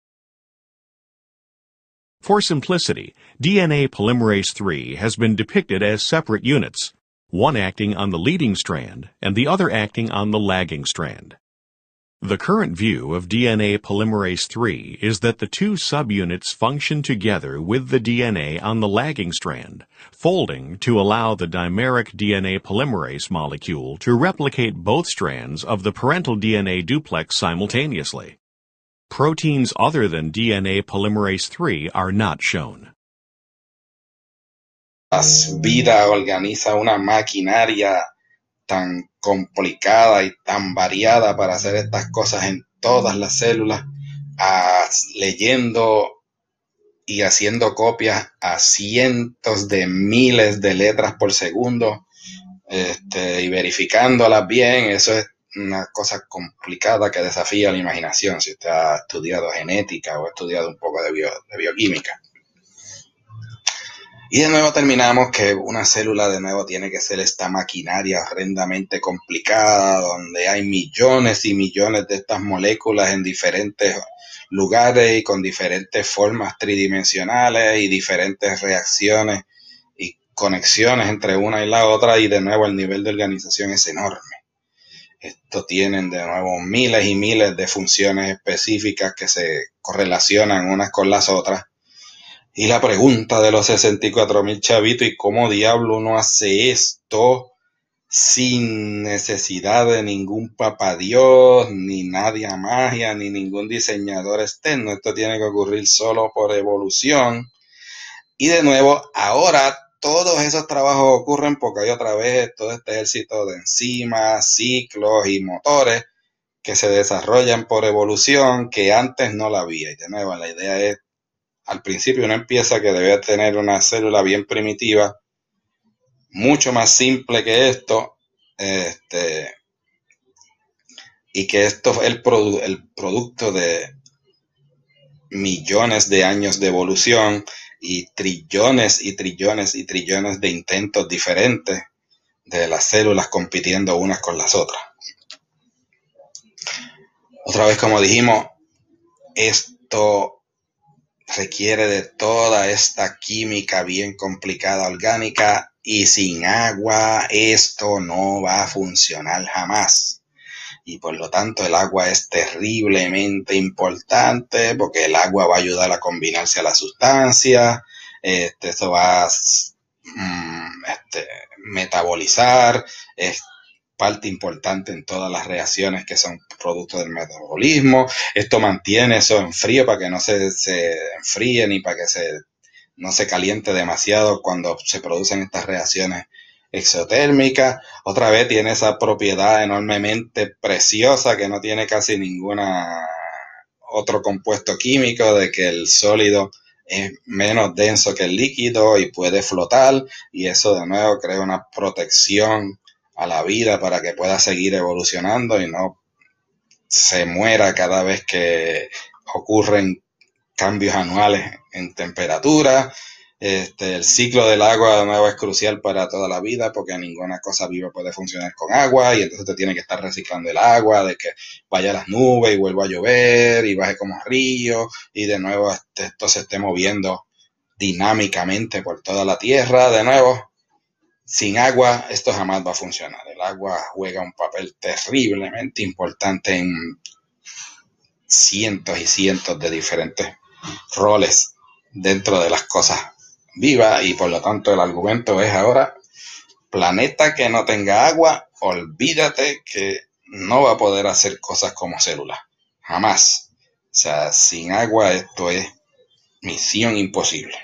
For simplicity, DNA polymerase III has been depicted as separate units, one acting on the leading strand and the other acting on the lagging strand. The current view of DNA polymerase III is that the two subunits function together with the DNA on the lagging strand, folding to allow the dimeric DNA polymerase molecule to replicate both strands of the parental DNA duplex simultaneously. Proteins other than DNA polymerase III are not shown. La vida organiza una maquinaria tan complicada y tan variada para hacer estas cosas en todas las células, leyendo y haciendo copias a cientos de miles de letras por segundo, y verificándolas bien. Eso es una cosa complicada que desafía la imaginación si usted ha estudiado genética o ha estudiado un poco de bioquímica. Y de nuevo terminamos que una célula de nuevo tiene que ser esta maquinaria horrendamente complicada, donde hay millones y millones de estas moléculas en diferentes lugares y con diferentes formas tridimensionales y diferentes reacciones y conexiones entre una y la otra, y de nuevo el nivel de organización es enorme. Esto tienen de nuevo miles y miles de funciones específicas que se correlacionan unas con las otras. Y la pregunta de los 64,000 chavitos, ¿y cómo diablo uno hace esto sin necesidad de ningún papadios, ni nadie a magia, ni ningún diseñador externo? Esto tiene que ocurrir solo por evolución. Y de nuevo, ahora todos esos trabajos ocurren porque hay otra vez todo este ejército de enzimas, ciclos y motores que se desarrollan por evolución que antes no la había. Y de nuevo, la idea es, al principio uno empieza que debe tener una célula bien primitiva, mucho más simple que esto, y que esto es el producto de millones de años de evolución y trillones y trillones y trillones de intentos diferentes de las células compitiendo unas con las otras. Otra vez, como dijimos, esto requiere de toda esta química bien complicada orgánica, y sin agua esto no va a funcionar jamás. Y por lo tanto el agua es terriblemente importante, porque el agua va a ayudar a combinarse a la sustancia, eso va a metabolizar, es parte importante en todas las reacciones que son producto del metabolismo. Esto mantiene eso en frío para que no se enfríe ni para que no se caliente demasiado cuando se producen estas reacciones exotérmicas. Otra vez tiene esa propiedad enormemente preciosa que no tiene casi ninguna otro compuesto químico, de que el sólido es menos denso que el líquido y puede flotar, y eso de nuevo crea una protección a la vida para que pueda seguir evolucionando y no se muera cada vez que ocurren cambios anuales en temperatura. El ciclo del agua de nuevo es crucial para toda la vida, porque ninguna cosa viva puede funcionar con agua, y entonces te tiene que estar reciclando el agua, de que vaya a las nubes y vuelva a llover y baje como río, y de nuevo esto se esté moviendo dinámicamente por toda la tierra. De nuevo, sin agua esto jamás va a funcionar. El agua juega un papel terriblemente importante en cientos y cientos de diferentes roles dentro de las cosas vivas, y por lo tanto el argumento es ahora: planeta que no tenga agua, olvídate que no va a poder hacer cosas como células, jamás. O sea, sin agua esto es misión imposible.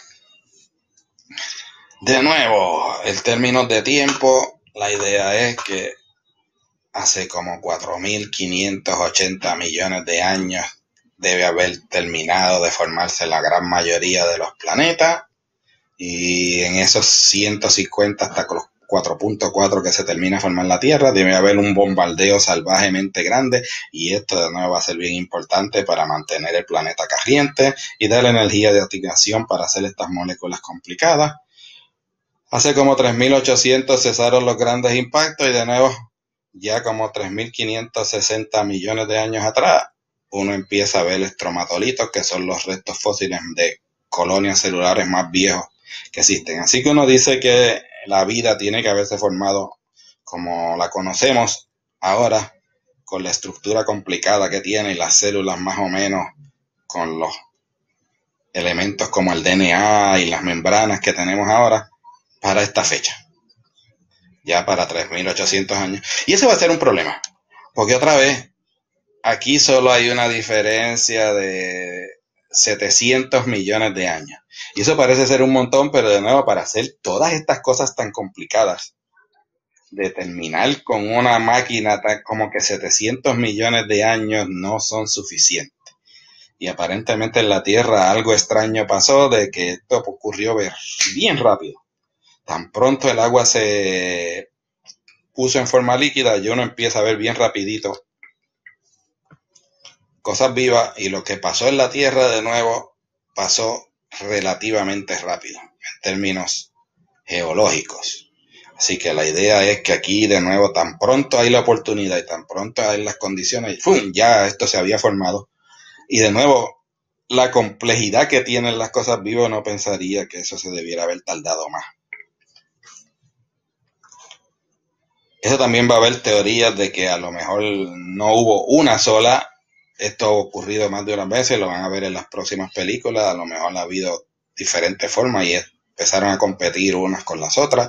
De nuevo, el término de tiempo, la idea es que hace como 4.580 millones de años debe haber terminado de formarse la gran mayoría de los planetas, y en esos 150 hasta 4.4 que se termina de formar la Tierra, debe haber un bombardeo salvajemente grande, y esto de nuevo va a ser bien importante para mantener el planeta caliente y dar energía de activación para hacer estas moléculas complicadas. Hace como 3.800 cesaron los grandes impactos, y de nuevo, ya como 3.560 millones de años atrás, uno empieza a ver estromatolitos, que son los restos fósiles de colonias celulares más viejos que existen. Así que uno dice que la vida tiene que haberse formado como la conocemos ahora, con la estructura complicada que tiene y las células más o menos con los elementos como el DNA y las membranas que tenemos ahora, para esta fecha, ya para 3.800 años. Y eso va a ser un problema, porque otra vez, aquí solo hay una diferencia de 700 millones de años. Y eso parece ser un montón, pero de nuevo, para hacer todas estas cosas tan complicadas, de terminar con una máquina tan como que 700 millones de años no son suficientes. Y aparentemente en la Tierra algo extraño pasó, de que esto ocurrió bien rápido. Tan pronto el agua se puso en forma líquida, y uno empieza a ver bien rapidito cosas vivas, y lo que pasó en la Tierra de nuevo pasó relativamente rápido en términos geológicos. Así que la idea es que aquí de nuevo, tan pronto hay la oportunidad y tan pronto hay las condiciones, ¡fum!, ya esto se había formado. Y de nuevo, la complejidad que tienen las cosas vivas, no pensaría que eso se debiera haber tardado más. Eso también va a haber teorías de que a lo mejor no hubo una sola. Esto ha ocurrido más de una vez, lo van a ver en las próximas películas. A lo mejor ha habido diferentes formas y empezaron a competir unas con las otras.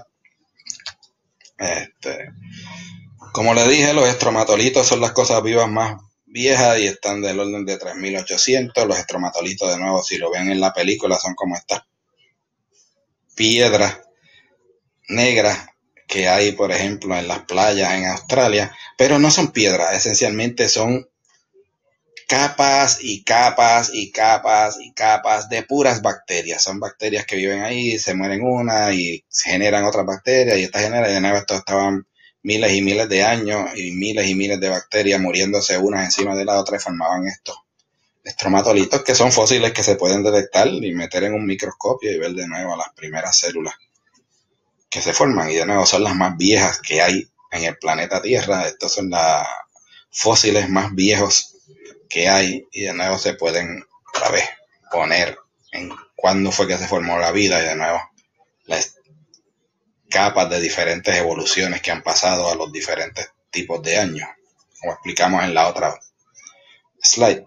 Como les dije, los estromatolitos son las cosas vivas más viejas y están del orden de 3.800. Los estromatolitos, de nuevo, si lo ven en la película, son como estas piedras negras que hay, por ejemplo, en las playas en Australia, pero no son piedras, esencialmente son capas y capas y capas y capas de puras bacterias. Son bacterias que viven ahí, se mueren una y se generan otras bacterias, y estas generan, de nuevo, estos estaban miles y miles de años y miles de bacterias muriéndose unas encima de la otra, y formaban estos estromatolitos, que son fósiles que se pueden detectar y meter en un microscopio y ver de nuevo las primeras células que se forman, y de nuevo son las más viejas que hay en el planeta Tierra. Estos son los fósiles más viejos que hay, y de nuevo se pueden otra vez poner en cuándo fue que se formó la vida, y de nuevo las capas de diferentes evoluciones que han pasado a los diferentes tipos de años, como explicamos en la otra slide.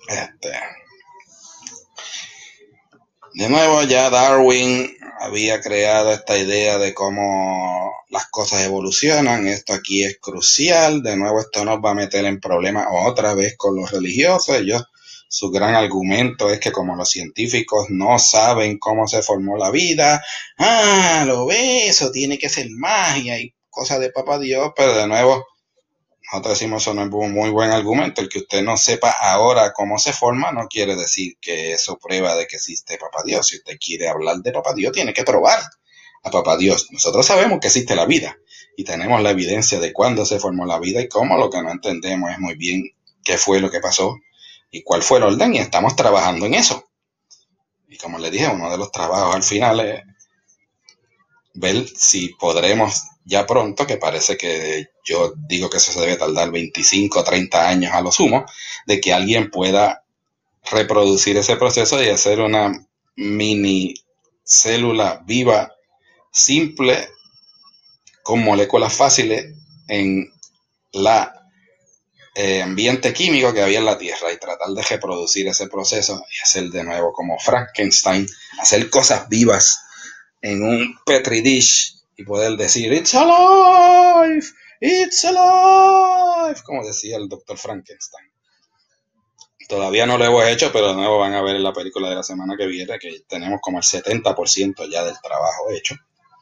De nuevo, ya Darwin había creado esta idea de cómo las cosas evolucionan. Esto aquí es crucial. De nuevo, esto nos va a meter en problemas otra vez con los religiosos. Su gran argumento es que como los científicos no saben cómo se formó la vida, lo ves, eso tiene que ser magia y cosas de papá Dios. Pero de nuevo, nosotros decimos, eso no es un muy buen argumento. El que usted no sepa ahora cómo se forma no quiere decir que eso prueba de que existe papá Dios. Si usted quiere hablar de papá Dios, tiene que probar a papá Dios. Nosotros sabemos que existe la vida y tenemos la evidencia de cuándo se formó la vida y cómo. Lo que no entendemos es muy bien qué fue lo que pasó y cuál fue el orden, y estamos trabajando en eso. Y como les dije, uno de los trabajos al final es ver si podremos ya pronto, que parece que yo digo que eso se debe tardar 25 o 30 años a lo sumo, de que alguien pueda reproducir ese proceso y hacer una mini célula viva, simple, con moléculas fáciles en la ambiente químico que había en la Tierra, y tratar de reproducir ese proceso y hacer de nuevo como Frankenstein, hacer cosas vivas en un petri dish y poder decir "It's alive, it's alive", como decía el doctor Frankenstein. Todavía no lo hemos hecho, pero de nuevo van a ver en la película de la semana que viene que tenemos como el 70% ya del trabajo hecho.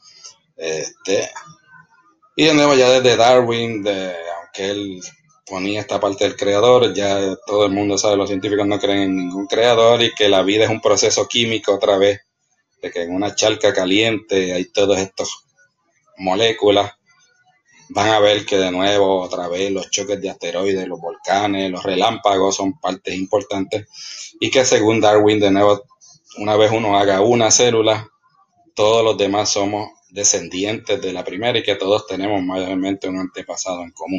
Y de nuevo, ya desde Darwin, aunque él ponía esta parte del creador, ya todo el mundo sabe, los científicos no creen en ningún creador, y que la vida es un proceso químico otra vez, de que en una charca caliente hay todos estos moléculas, van a ver que de nuevo, otra vez, los choques de asteroides, los volcanes, los relámpagos son partes importantes, y que según Darwin, de nuevo, una vez uno haga una célula, todos los demás somos descendientes de la primera y que todos tenemos mayormente un antepasado en común.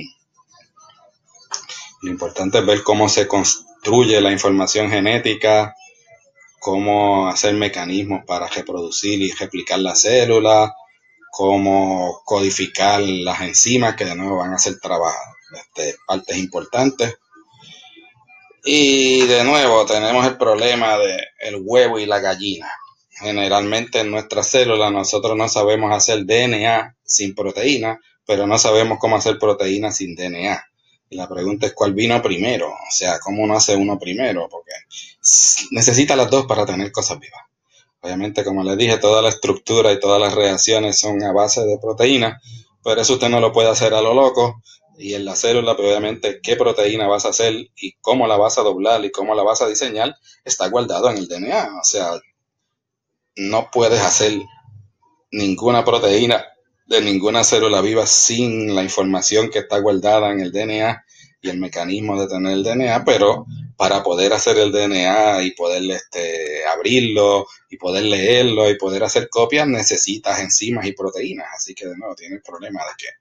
Lo importante es ver cómo se construye la información genética, cómo hacer mecanismos para reproducir y replicar la célula, cómo codificar las enzimas que de nuevo van a hacer partes importantes. Y de nuevo tenemos el problema del huevo y la gallina. Generalmente en nuestras células nosotros no sabemos hacer DNA sin proteína, pero no sabemos cómo hacer proteína sin DNA. Y la pregunta es cuál vino primero, o sea, cómo uno hace uno primero, porque necesita las dos para tener cosas vivas. Obviamente, como les dije, toda la estructura y todas las reacciones son a base de proteína, pero eso usted no lo puede hacer a lo loco. Y en la célula, pues, obviamente, qué proteína vas a hacer y cómo la vas a doblar y cómo la vas a diseñar, está guardado en el DNA. O sea, no puedes hacer ninguna proteína de ninguna célula viva sin la información que está guardada en el DNA y el mecanismo de tener el DNA, pero para poder hacer el DNA y poder abrirlo y poder leerlo y poder hacer copias necesitas enzimas y proteínas. Así que de nuevo tiene el problema de que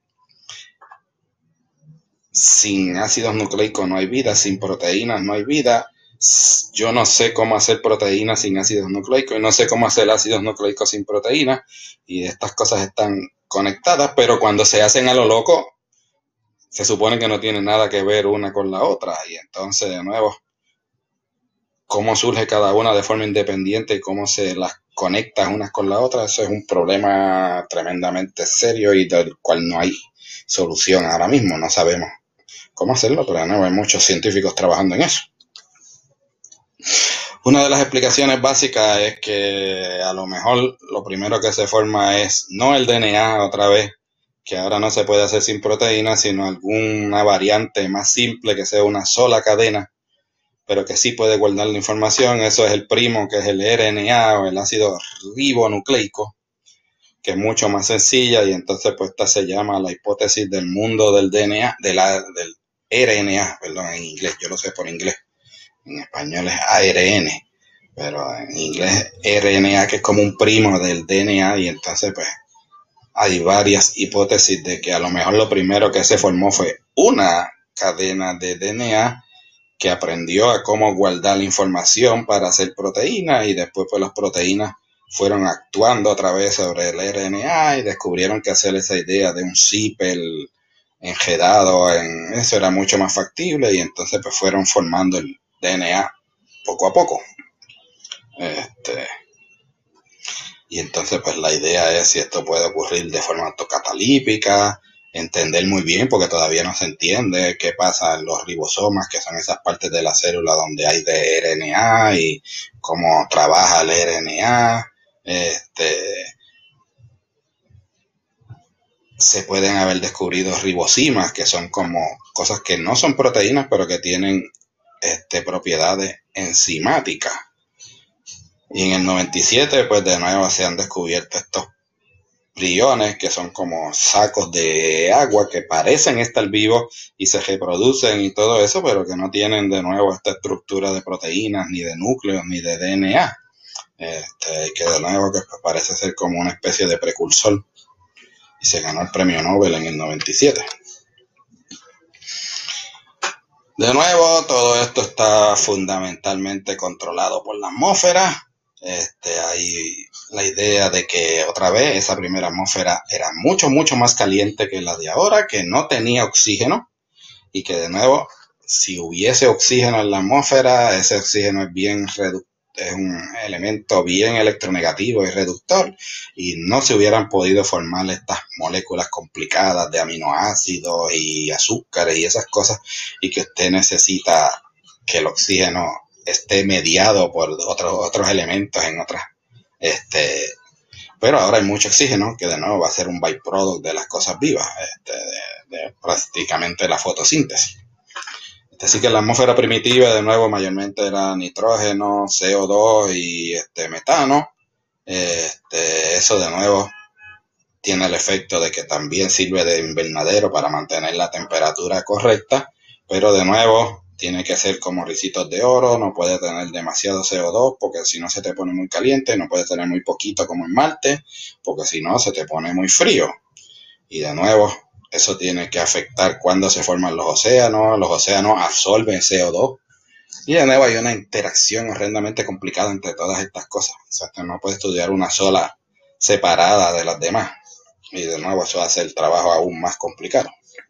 sin ácidos nucleicos no hay vida, sin proteínas no hay vida. Yo no sé cómo hacer proteínas sin ácidos nucleicos y no sé cómo hacer ácidos nucleicos sin proteínas, y estas cosas están conectadas, pero cuando se hacen a lo loco, se supone que no tienen nada que ver una con la otra, y entonces de nuevo, cómo surge cada una de forma independiente y cómo se las conecta unas con la otra, eso es un problema tremendamente serio y del cual no hay solución ahora mismo, no sabemos cómo hacerlo, pero de nuevo hay muchos científicos trabajando en eso. Una de las explicaciones básicas es que a lo mejor lo primero que se forma es no el DNA otra vez, que ahora no se puede hacer sin proteínas, sino alguna variante más simple que sea una sola cadena, pero que sí puede guardar la información. Eso es el primo, que es el RNA o el ácido ribonucleico, que es mucho más sencilla, y entonces pues esta se llama la hipótesis del mundo del DNA, del RNA, perdón, en inglés, yo lo sé por inglés. En español es ARN, pero en inglés RNA, que es como un primo del DNA, y entonces pues hay varias hipótesis de que a lo mejor lo primero que se formó fue una cadena de DNA que aprendió a cómo guardar la información para hacer proteínas, y después pues las proteínas fueron actuando otra vez sobre el RNA y descubrieron que hacer esa idea de un zipper enredado en eso era mucho más factible, y entonces pues fueron formando el DNA poco a poco. Y entonces pues la idea es si esto puede ocurrir de forma autocatalítica, entender muy bien, porque todavía no se entiende qué pasa en los ribosomas, que son esas partes de la célula donde hay de RNA, y cómo trabaja el RNA. Se pueden haber descubrido ribosimas, que son como cosas que no son proteínas, pero que tienen propiedades enzimáticas. Y en el 97, pues de nuevo se han descubierto estos priones, que son como sacos de agua que parecen estar vivos y se reproducen y todo eso, pero que no tienen de nuevo esta estructura de proteínas, ni de núcleos, ni de DNA. Que de nuevo que pues parece ser como una especie de precursor. Y se ganó el premio Nobel en el 97. De nuevo, todo esto está fundamentalmente controlado por la atmósfera. Hay la idea de que otra vez esa primera atmósfera era mucho, mucho más caliente que la de ahora, que no tenía oxígeno, y que de nuevo, si hubiese oxígeno en la atmósfera, ese oxígeno es un elemento bien electronegativo y reductor, y no se hubieran podido formar estas moléculas complicadas de aminoácidos y azúcares y esas cosas, y que usted necesita que el oxígeno esté mediado por otros elementos en otras. Pero ahora hay mucho oxígeno, que de nuevo va a ser un byproduct de las cosas vivas, de prácticamente la fotosíntesis. Así que la atmósfera primitiva, de nuevo, mayormente era nitrógeno, CO2 y metano. Eso de nuevo tiene el efecto de que también sirve de invernadero para mantener la temperatura correcta, pero de nuevo tiene que ser como ricitos de oro, no puede tener demasiado CO2 porque si no se te pone muy caliente, no puede tener muy poquito como en Marte porque si no se te pone muy frío. Y de nuevo, eso tiene que afectar cuando se forman los océanos absorben CO2 y de nuevo hay una interacción horrendamente complicada entre todas estas cosas. O sea, que no puede estudiar una sola separada de las demás. Y de nuevo eso hace el trabajo aún más complicado.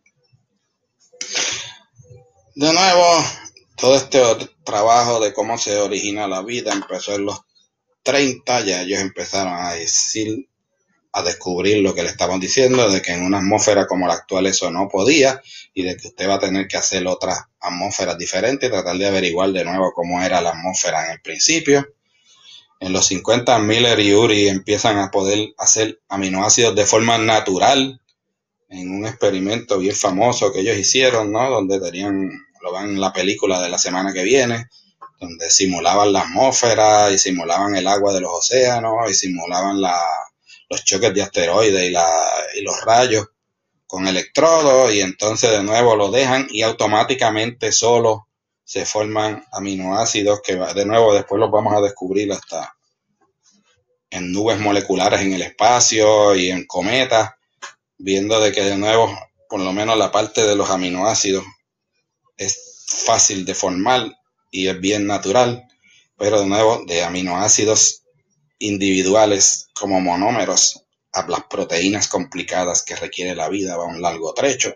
De nuevo, todo este trabajo de cómo se origina la vida empezó en los 30, ya ellos empezaron a descubrir lo que le estaban diciendo, de que en una atmósfera como la actual eso no podía, y de que usted va a tener que hacer otras atmósferas diferentes y tratar de averiguar de nuevo cómo era la atmósfera en el principio. En los 50, Miller y Urey empiezan a poder hacer aminoácidos de forma natural en un experimento bien famoso que ellos hicieron, ¿no? Donde lo van en la película de la semana que viene, donde simulaban la atmósfera y simulaban el agua de los océanos y simulaban los choques de asteroides y los rayos con electrodos, y entonces de nuevo lo dejan y automáticamente solo se forman aminoácidos que de nuevo después los vamos a descubrir hasta en nubes moleculares en el espacio y en cometas, viendo de que de nuevo por lo menos la parte de los aminoácidos es fácil de formar y es bien natural, pero de nuevo de aminoácidos individuales como monómeros a las proteínas complicadas que requiere la vida va un largo trecho.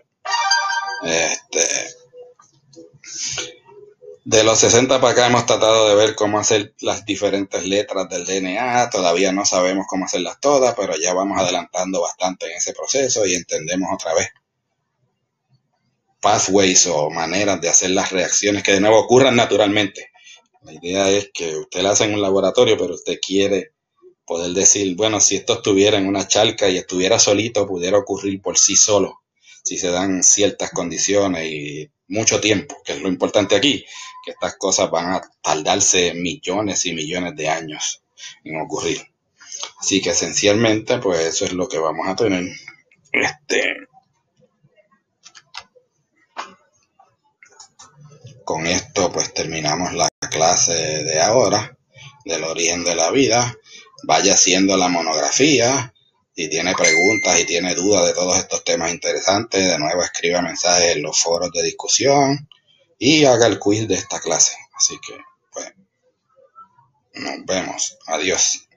De los 60 para acá hemos tratado de ver cómo hacer las diferentes letras del DNA, todavía no sabemos cómo hacerlas todas, pero ya vamos adelantando bastante en ese proceso y entendemos otra vez pathways o maneras de hacer las reacciones que de nuevo ocurran naturalmente. La idea es que usted la hace en un laboratorio, pero usted quiere poder decir, bueno, si esto estuviera en una charca y estuviera solito, pudiera ocurrir por sí solo, si se dan ciertas condiciones y mucho tiempo, que es lo importante aquí, que estas cosas van a tardarse millones y millones de años en ocurrir. Así que esencialmente, pues eso es lo que vamos a tener. Con esto, pues terminamos la clase de ahora, del origen de la vida. Vaya haciendo la monografía. Si tiene preguntas y tiene dudas de todos estos temas interesantes, de nuevo escriba mensajes en los foros de discusión y haga el quiz de esta clase. Así que, pues, nos vemos. Adiós.